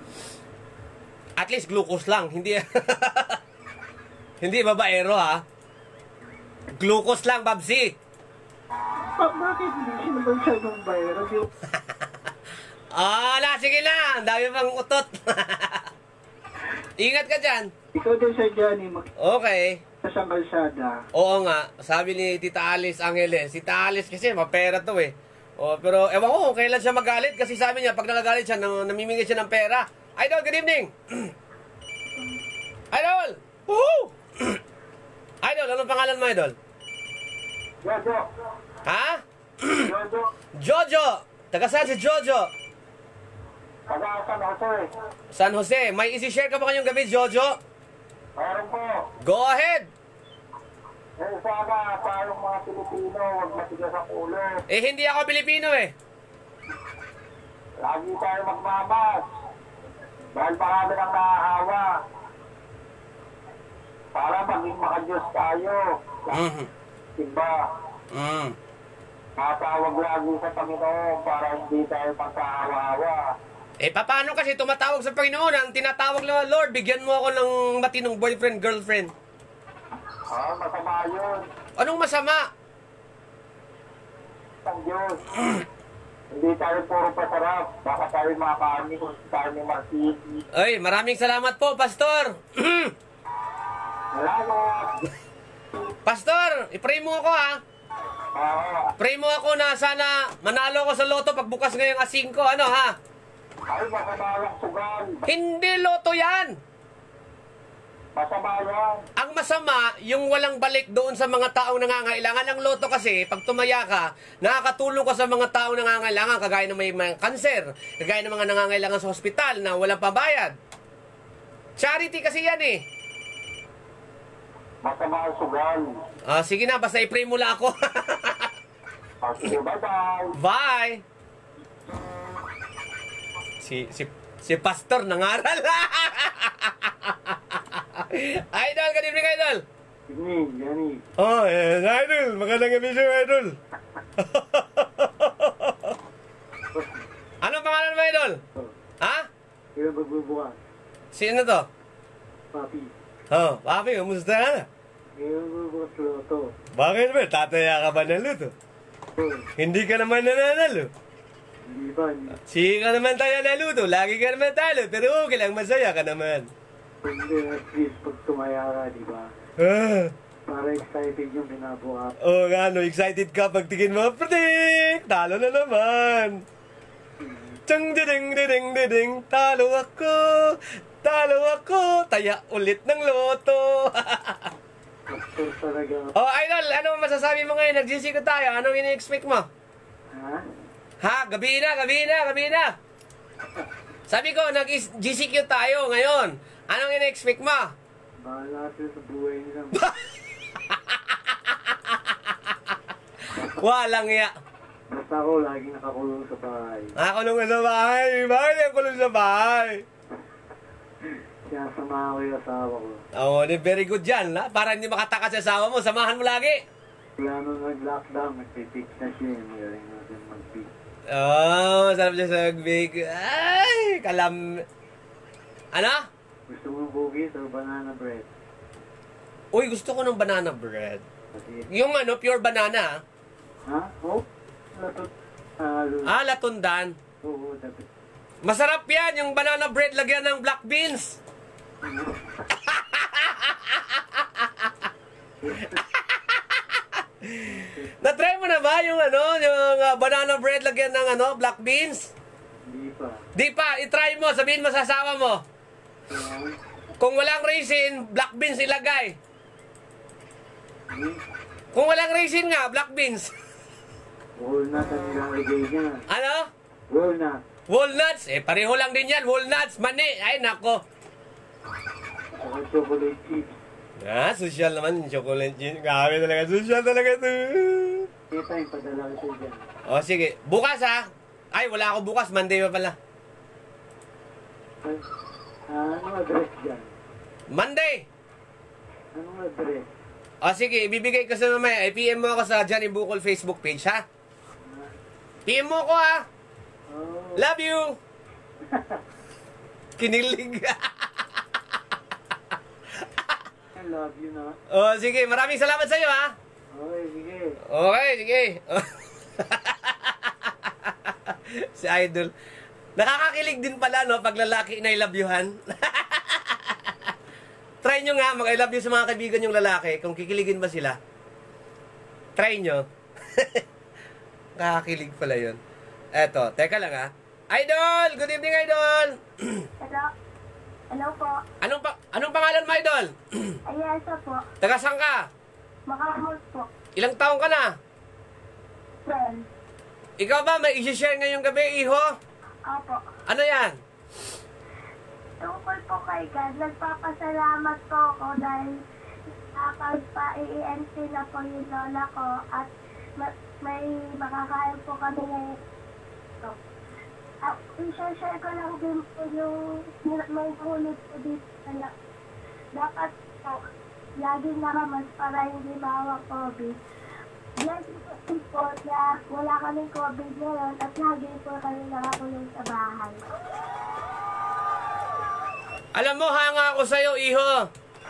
At least glucose lang, hindi hindi babaero ha. Glucose lang, Babsi. Pa- bakit hindi sinabang siya ng virus? Yung... Ah, na, sige na. Ang dami pang utot. Ingat ka dyan. Ikaw din sa Johnny, mag Okay. sa kalsada. Oo nga, sabi ni Tita Alice Angeles. Si Tita Alice kasi, mapera to eh. Oh, pero ewan ko kung kailan siya magalit kasi sabi niya, pag nagagalit siya, nam- namimigay siya ng pera. Idol, good evening! Idol! Woohoo! Idol, anong pangalan mo, Idol? Jojo! Ha? Jojo! Jojo! Taga saan si Jojo? Pag-aasan ako sir. San Jose. May isi-share ka ba kanyang gabi, Jojo? Meron po. Go ahead! Eh, sana tayong mga Pilipino, huwag matigas ang ulo. Eh, hindi ako Pilipino eh. Lagi tayo magmamas. Dahil marami nang nahahawa. Para maging makadiyos tayo. Mhm. Diba? Mm. Matawag lagi sa Panginoon para hindi tayo magkahawa-hawa. Eh, paano kasi tumatawag sa Panginoon? Ang tinatawag lang, Lord, bigyan mo ako ng matinong boyfriend, girlfriend. Ah, masama yun. Anong masama? Ang Diyos. Hindi tayo puro pasarap. Baka tayo makakaani kung tayo may martin. Ay, maraming salamat po, Pastor. Salamat. Pastor, i-pray mo ako ha. Ah, Pray mo ako na sana manalo ako sa loto pagbukas ngayong asing ko. Ano ha? ay, masama lang sugal. Hindi loto yan. Masama yan. Ang masama, yung walang balik doon sa mga taong nangangailangan. Ang loto kasi, pag tumaya ka, nakakatulong ka sa mga taong nangangailangan, kagaya ng may mga kanser, kagaya ng mga nangangailangan sa hospital na walang pabayad. Charity kasi yan eh. Masama ang sugal. Ah, sige na, basta i-pray mo lang ako. Ah, sige, bye-bye. Bye! Si, si, si Pastor nangaral. Idol, good evening, Idol. Ini, yani. Oh, yes, Idol. Magandang gabi sa'yo, Idol. Idol? Oh, Ha? kaya magbubukas. Sino to? Papi. Oh, papi, kumusta ka na? Kaya magbubukas loto. Bakit ba? Tataya ka ba ng luto? Oh, Hindi ka naman nananalo. hindi ba? Sige ka naman tayo na luto. Lagi ka naman talo. Pero okay lang, masaya ka naman. Hindi, at least pag tumaya ka, di ba? Ah. Para excited yung binabuhat. Oo nga, no. Excited ka pag tingin mo. Predict! Talo na naman. Tsang diding diding diding. Talo ako. Talo ako. Taya ulit ng loto. Pastor talaga. Oh, Idol, ano masasabi mo ngayon? Nag-G C ko tayo. Anong ini-expect mo? Ha? Ha? Gabi na, gabi na, gabi na. Sabi ko, nag-G C Q tayo ngayon. Anong ini-expect mo? Bahala sila sa buhay nila. Walang iya. Basta ako laging nakakulong sa bahay. Nakakulong ka sa bahay. Bakit yung kulong sa bahay? Sinasama ko yung asawa ko. Oo, oh, very good yan. Ha? Para hindi makatakas sa asawa mo, samahan mo lagi. Wala nung nag-lockdown, nagpipix na siya. Magaling natin mag-big. Oo, oh, sarap siya sa bake. Ay, kalam... Ano? Gusto mo bugis o banana bread? Uy, gusto ko ng banana bread. Kasi, Yung ano, pure banana. ha? Oh? Latot. Ah, lo- Ah, latundan. Oo, dapat. Masarap yan, yung banana bread lagyan ng black beans. Na-try mo na ba yung ano, yung uh, banana bread lagyan ng ano, black beans? Hindi pa. Di pa, i-try mo, sabihin mo sa asawa mo. Kaya, Kung walang raisin, black beans ilagay. hmm? Kung walang raisin nga, black beans. Walnut ang nilalagay niya. Ano? Walnut. Walnuts. Eh, pareho lang din yan. Walnuts, mani. Ay, nako. Saka chocolate chips. Ah, social naman yung chocolate chip. Grabe talaga. Social talaga ito. Kaya tayo, padala ko sa'yo dyan. O, sige. Bukas, ha? Ay, wala ako bukas. Monday pa pala. Ay, ah, anong address dyan? Monday! Anong address? O, sige. Ibibigay ko sa mamaya. I-P M mo ako sa Johnny Bukol Facebook page, ha? P M mo ko, ha? Oh, Love you! Kinilig. I love you na. O, sige. Maraming salamat sa iyo, ha? Okay, sige. Okay, sige. Si Idol. Nakakakilig din pala, no? Pag lalaki na I love you-han. Try nyo nga, mag-I love you sa mga kaibigan yung lalaki. Kung kikiligin ba sila. Try nyo. Nakakakilig pala yun. Eto, teka lang, ha? Idol! Good evening, Idol! Hello? Hello po. Anong, pa anong pangalan mo, Idol? Ayasa po. Taga saan ka? Makamot po. Ilang taong ka na? Friend. Ikaw ba, may isi-share ngayong gabi, iho? Opo. Ano yan? Tungkol po kay God, nagpapasalamat po ako dahil nakapagpa-E M C na po yung lola ko at ma- may makakain po kami ngayon. So, uh, i-share ko lang din po yung may hulid po dito na dapat po laging nakamas para hindi mawag COVID. Blessing po din po na wala kaming COVID ngayon at lagi po kami nakakulong sa bahay. Alam mo, hanga ako sa'yo, iho.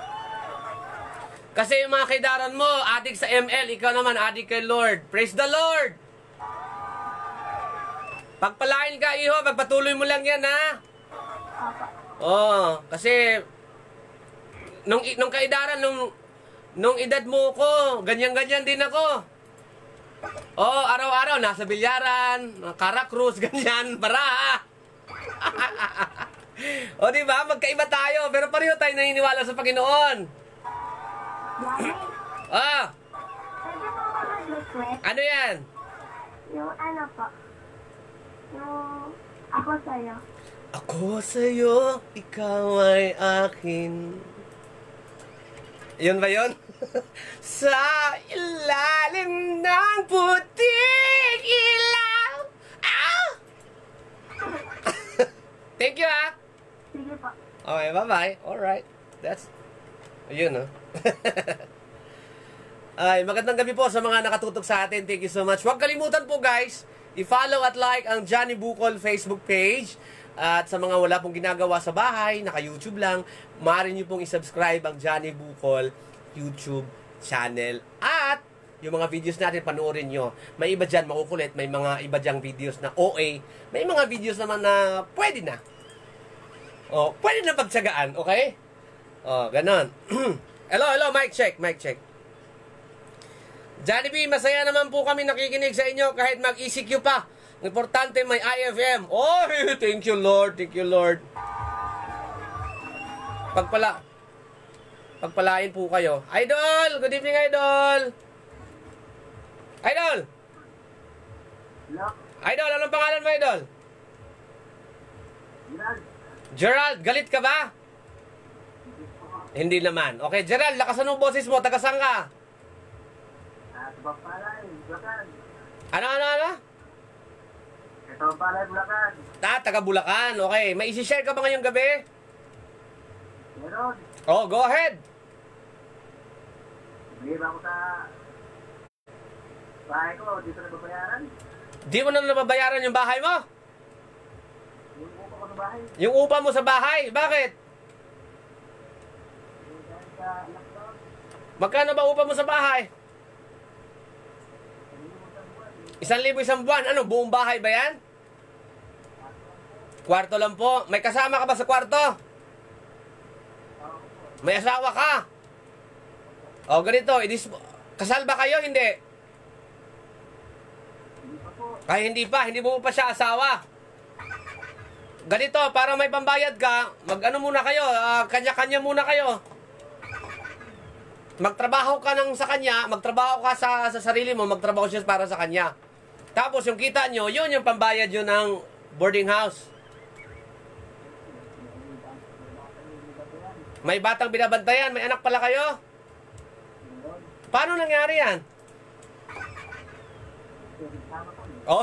Kasi yung mga kaidaran mo, adik sa M L, ikaw naman, adik kay Lord. Praise the Lord! Pagpalain ka, iho, pagpatuloy mo lang yan, ha? Oo, oh, kasi, nung, nung kaidaran, nung, nung edad mo ko, ganyan-ganyan din ako. Oo, oh, araw-araw, nasa bilyaran, Caracruz, ganyan, para. O, di ba? Magkaiba tayo, pero pareho tayo naniniwala sa Panginoon. Mommy, Ah, pwede po ba mag-request? ano yan? Yung ano po, yung ako sa'yo. Ako sa'yo, ikaw ay akin. Yun ba yun? Sa ilalim ng puting ilaw. Ow! Thank you, ah. Sige po. Okay, bye-bye. Alright. That's... Ayun, no? Ay, magandang gabi po sa mga nakatutok sa atin. Thank you so much. Huwag kalimutan po, guys. i-follow at like ang Johnny Bukol Facebook page. At sa mga wala pong ginagawa sa bahay, naka-YouTube lang, maaari nyo pong i-subscribe ang Johnny Bukol YouTube channel. At yung mga videos natin, panoorin nyo. May iba dyan makukulit, may mga iba dyang videos na O A, may mga videos naman na pwede na. O, pwede na pagtsagaan, okay? O, ganon. Hello, hello, mic check, mic check. Johnny B, masaya naman po kami nakikinig sa inyo kahit mag-E C Q pa. Importante may I F M. Oh, thank you Lord, thank you Lord. Pagpala, pagpalain po kayo. Idol, good evening Idol. Idol. Idol, anong pangalan mo Idol? Gerald. Gerald, galit ka ba? Hindi naman. Okay, Gerald, lakasan mo boses mo, taga saan ka? Ah, Tabangpalay, Bulacan. Ano, ano, ano? Tabangpalay, Bulacan. Ah, taga Bulacan. Okay, may isi-share ka ba ngayong gabi? Meron. Oh, go ahead. Bigay ba ako sa bahay ko, dito na babayaran? Di mo na nababayaran yung bahay mo? Yung upa ko sa bahay. Yung upa mo sa bahay? Bakit? Yung dahil sa lockdown. Magkano ba upa mo sa bahay? Isang libo isang buwan. Ano, buong bahay ba yan? Kwarto lang po. May kasama ka ba sa kwarto? May asawa ka? O, ganito. Idis kasal ba kayo? Hindi. Ay, hindi pa. Hindi mo pa siya asawa. Ganito, para may pambayad ka, mag-ano muna kayo, uh, kanya-kanya muna kayo. Magtrabaho ka ng sa kanya, magtrabaho ka sa, sa sarili mo, magtrabaho siya para sa kanya. Tapos yung kita nyo, yun yung pambayad yun ng boarding house. May batang binabantayan, may anak pala kayo? Paano nangyari yan? Oh.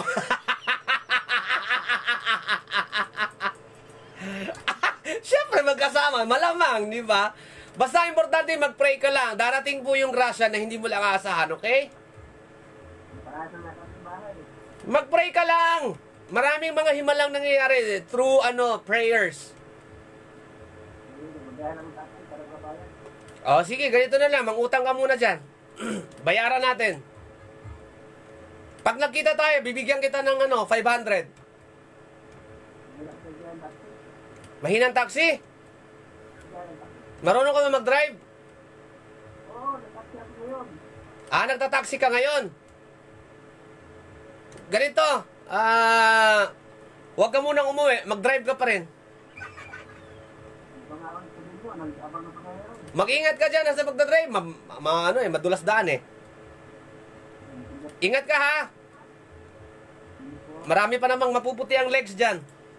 Siyempre magkasama, malamang, di ba? Basta importante mag-pray ka lang. Darating po yung grasya na hindi mo lang aasahan, okay? Mag-pray ka lang. Maraming mga himalang nangyayari through ano, prayers. Oh, sige, ganito na lang. Mangutang ka muna dyan. Bayaran natin. Pag nagkita tayo, bibigyan kita ng ano, five hundred. Mahinang taxi? Marunong ka ba mag-drive? Ah, nagtataxi ka ngayon? Ganito, ah, huwag ka munang umuwi, mag-drive ka pa rin. Mag-ingat ka dyan sa pagdadrive, ma, ma, ano eh, madulas daan eh. Ingat ka ha. Marami pa namang mapuputi ang legs dyan.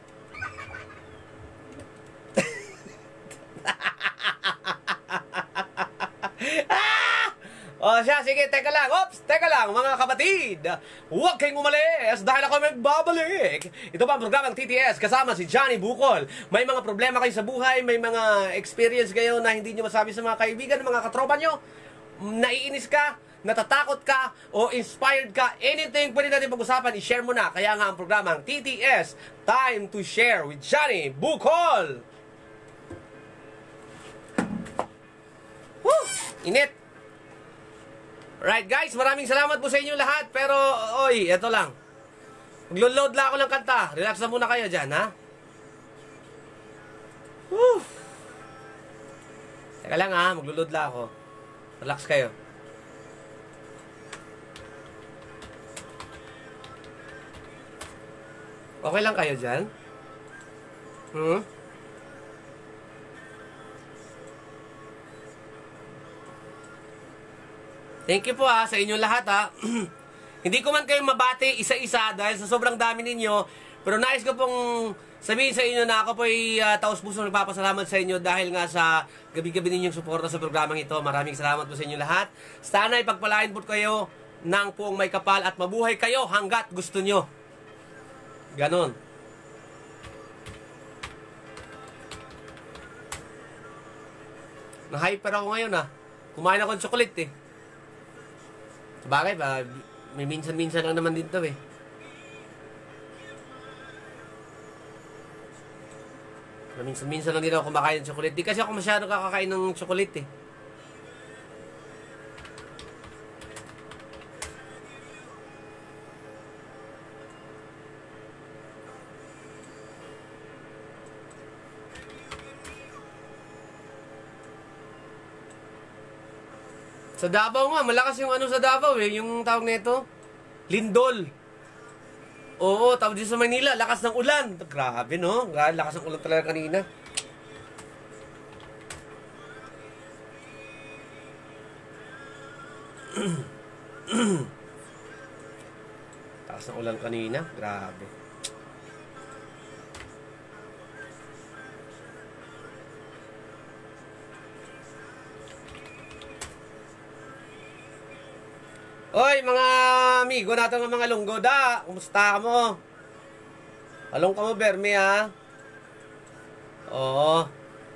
O siya, sige, teka lang. Oops, teka lang, mga kapatid. Huwag kayong umalis dahil ako magbabalik. Ito pa ang programang T T S kasama si Johnny Bukol. May mga problema kayo sa buhay, may mga experience kayo na hindi nyo masabi sa mga kaibigan, mga katropa nyo. Naiinis ka, natatakot ka, o inspired ka, anything pwede natin pag-usapan, i-share mo na. Kaya nga ang programang T T S, Time to Share with Johnny Bukol. Woo! Init! Right guys, maraming salamat po sa inyo lahat. Pero, oy, eto lang. Maglo-load lang ako ng kanta. Relax na muna kayo dyan, ha? Woo! Teka lang ha, maglo-load lang ako. Relax kayo. Okay lang kayo dyan? Hmm? Thank you po ha, sa inyong lahat ha. Hindi ko man kayo mabati isa-isa dahil sa sobrang dami ninyo. Pero nais ko pong sabihin sa inyo na ako po ay uh, taos-puso nagpapasalamat sa inyo dahil nga sa gabi-gabi ninyong suporta sa programang ito. Maraming salamat po sa inyo lahat. Sana ipagpalain po kayo ng puong may kapal at mabuhay kayo hanggat gusto nyo. Ganon. Na-hyper ako ngayon ha. Kumain ako ng chocolate eh. Bagay ba, may minsan-minsan lang naman din to eh. Minsan-minsan lang din ako kumakain ng chocolate. Di kasi ako masyado kakakain ng chocolate eh. Sa Davao nga, malakas yung ano sa Davao eh, yung tawag nito, lindol. Oo, tapos dito sa Manila, lakas ng ulan. Grabe no, grabe, lakas ng ulan talaga kanina. Lakas ng ulan kanina, grabe. Oy, mga amigo natin ng mga lunggo da. Kumusta ka mo? Along ka mo, Berme, ha? Oo.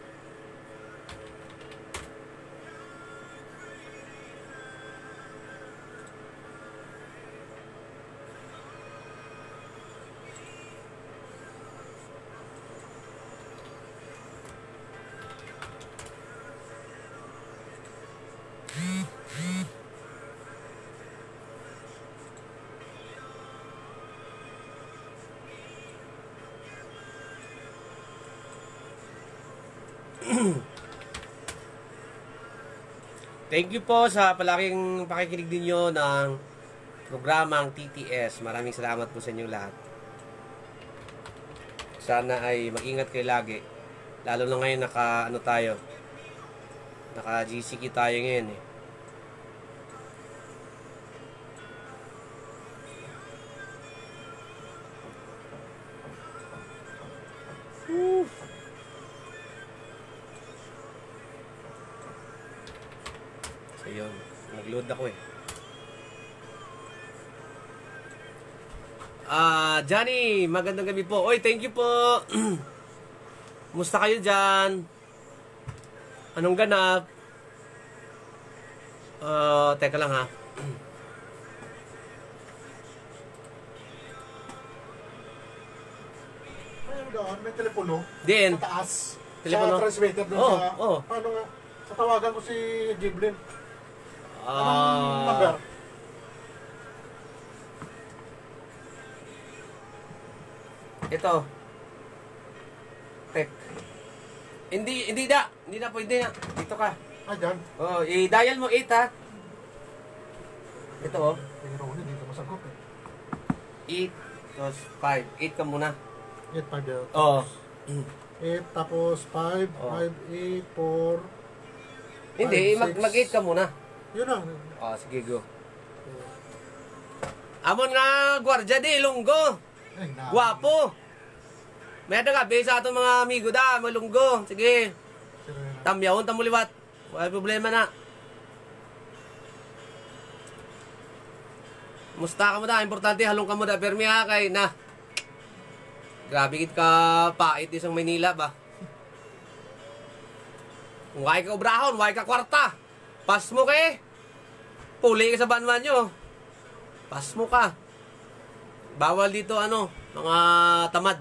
Thank you po sa palaking pakikinig ninyo ng programang T T S. Maraming salamat po sa inyong lahat. Sana ay mag-ingat kayo lagi. Lalo na ngayon naka ano tayo. Naka G C K tayo ngayon eh. Woo. So yun, nag-load ako eh. Ah, Johnny, magandang gabi po. Oy, thank you po. Musta kayo dyan? Anong ganap? Uh, teka lang ha. Ayun doon, may telepono. Din. Mataas. Telepono? Sa transmitter doon Oh, sa... oh. Paano nga? Sa tawagan ko si Giblin. Anong Ah, number? ito. Tek. Hindi, hindi na. Hindi na pwede na. Dito ka. Ah, dyan. Oh, i-dial mo eight ha. Ito oh. Pero hindi dito masagot eh. eight plus five. eight ka muna. eight, five, eight. Oh. eight, tapos five, Oh. five, eight, four. Hindi, Five, mag six. mag eight ka muna. Yun na. Oh, sige go. Amon nga gwardiya di lunggo. Ay, na. Guwapo. May ada ka sa atong mga amigo da, malunggo. Sige. Sino yun? Tamyawon tamuliwat. Wala problema na. Musta ka mo da, importante halong ka mo da permi ha kay na. Grabe git ka pait isang Maynila ba. Kung why ka obrahon, why ka kwarta. Pas mo kay. Puli ka sa banwan nyo. Pas mo ka. Bawal dito ano, mga tamad.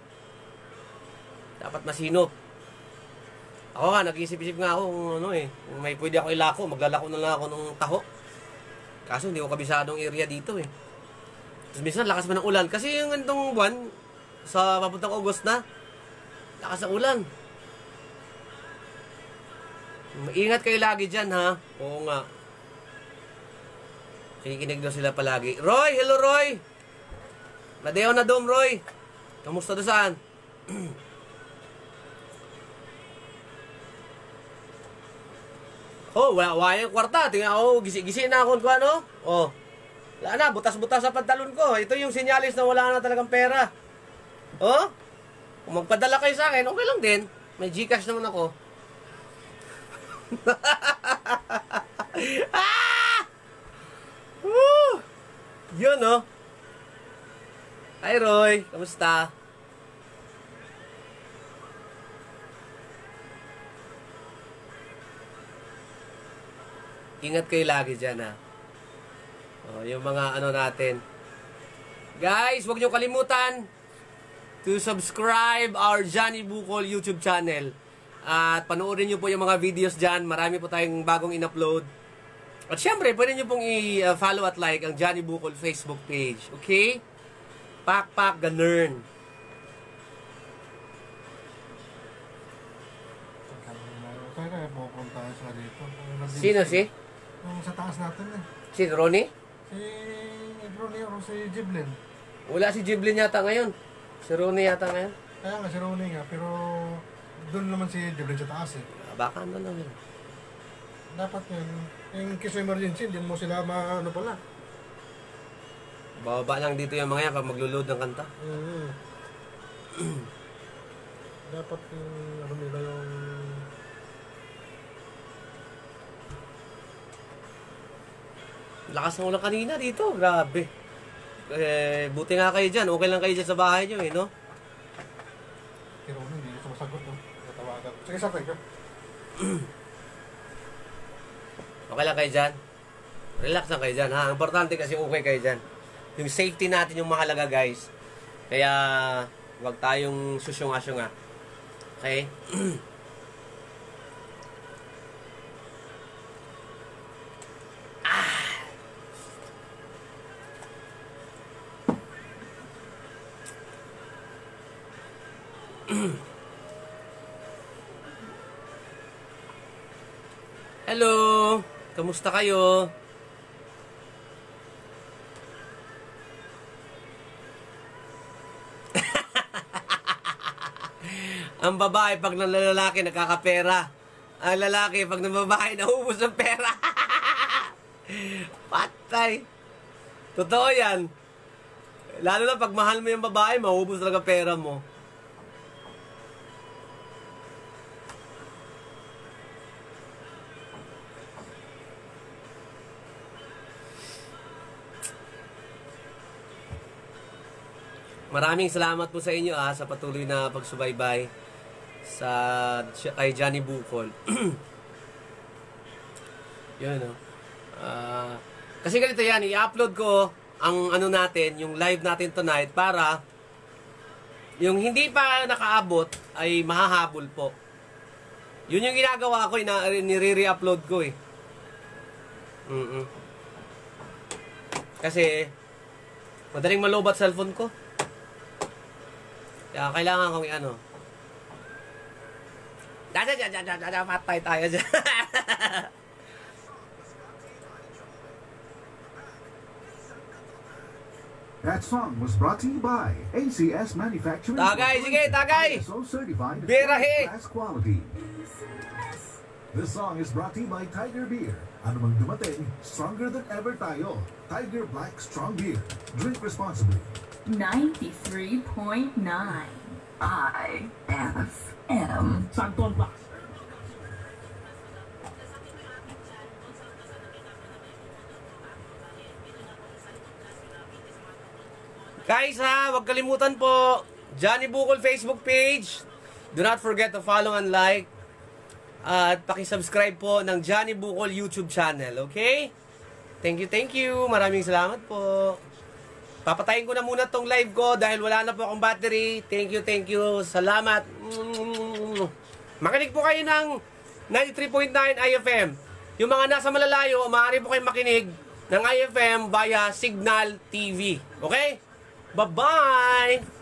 Dapat masinop. Ako nga, nag-isip-isip nga ako kung ano eh. Kung may pwede ako ilako, maglalako na lang ako ng taho. Kaso hindi ko kabisadong area dito eh. Tapos minsan lakas pa ng ulan. Kasi yung ganitong buwan, sa papuntang August na, lakas ng ulan. Maingat kayo lagi dyan ha. Oo nga. Kinikinig daw sila palagi. Roy! Hello Roy! Nadeo na dom Roy! Kamusta doon saan? Oh, wala, wala yung kwarta. Tingnan ako, oh, gisi-gisi na ako kung ano. Oh. Wala na, butas-butas sa pantalon ko. Ito yung sinyalis na wala na talagang pera. Oh? Kung magpadala kayo sa akin, okay lang din. May Gcash naman ako. Ah! Woo! Yun, oh. Hi, Roy. Kamusta? Ingat kayo lagi dyan, ha. Oh, yung mga ano natin. Guys, huwag niyo kalimutan. to subscribe our Johnny Bukol YouTube channel. At panoorin nyo po yung mga videos dyan. Marami po tayong bagong in-upload. At syempre, pwede nyo pong i-follow at like ang Johnny Bukol Facebook page. Okay? Pak, pak, ganern. Kaya kaya pupunta siya dito. Sino si? Yung sa taas natin eh. Si Ronnie? Si Ronnie o si Jiblin. Wala si Jiblin yata ngayon. Si Ronnie yata ngayon. Kaya nga si Ronnie nga, pero doon naman si Jiblin sa taas eh. Baka ano lang yun. Dapat yun. Yung case of emergency, hindi mo sila maano pala. Bababa lang dito yung mga yan pag maglo-load ng kanta. Mm-hmm. Dapat yung ano nila yung... Lakas ng ulan kanina dito. Grabe. Eh, buti nga kayo dyan. Okay lang kayo dyan sa bahay nyo eh, no? Pero ano, hindi sumasagot, no? Natawagan. Sige, sakay ka. Okay lang kayo dyan? Relax lang kayo dyan, ha? Ang importante kasi okay kayo dyan. Yung safety natin yung mahalaga, guys. Kaya, huwag tayong susyunga-syunga. Okay? ah! Hello! Kamusta kayo? Ang babae pag ng lalaki nakakapera. Ang lalaki pag ng babae naubos ang pera. Patay. Totoo yan. Lalo na pag mahal mo yung babae, maubos talaga pera mo. Maraming salamat po sa inyo ah, sa patuloy na pagsubaybay sa kay Johnny Bukol. Yun no. Uh, kasi ganito yan, i-upload ko ang ano natin, yung live natin tonight para yung hindi pa nakaabot ay mahahabol po. Yun yung ginagawa ko, nire-re-upload ko eh. Mm-mm. Kasi madaling malobat cellphone ko. Kaya kailangan kong ano. Dada, dada, dada, dada, patay tayo dyan. That song was brought to you by A C S Manufacturing. Tagay, sige, tagay. I S O certified Birahe. glass quality. This song is brought to you by Tiger Beer. Ano mang dumating, stronger than ever tayo. Tiger Black Strong Beer. Drink responsibly. ninety-three point nine I F M. Santon Box. Guys ha, huwag kalimutan po, Johnny Bukol Facebook page. Do not forget to follow and like. Uh, at pakisubscribe po ng Johnny Bukol YouTube channel, okay? Thank you, thank you. Maraming salamat po. Papatayin ko na muna tong live ko dahil wala na po akong battery. Thank you, thank you. Salamat. Makinig po kayo ng ninety-three point nine I F M. Yung mga nasa malalayo, maaari po kayong makinig ng I F M via Signal T V. Okay? Bye-bye!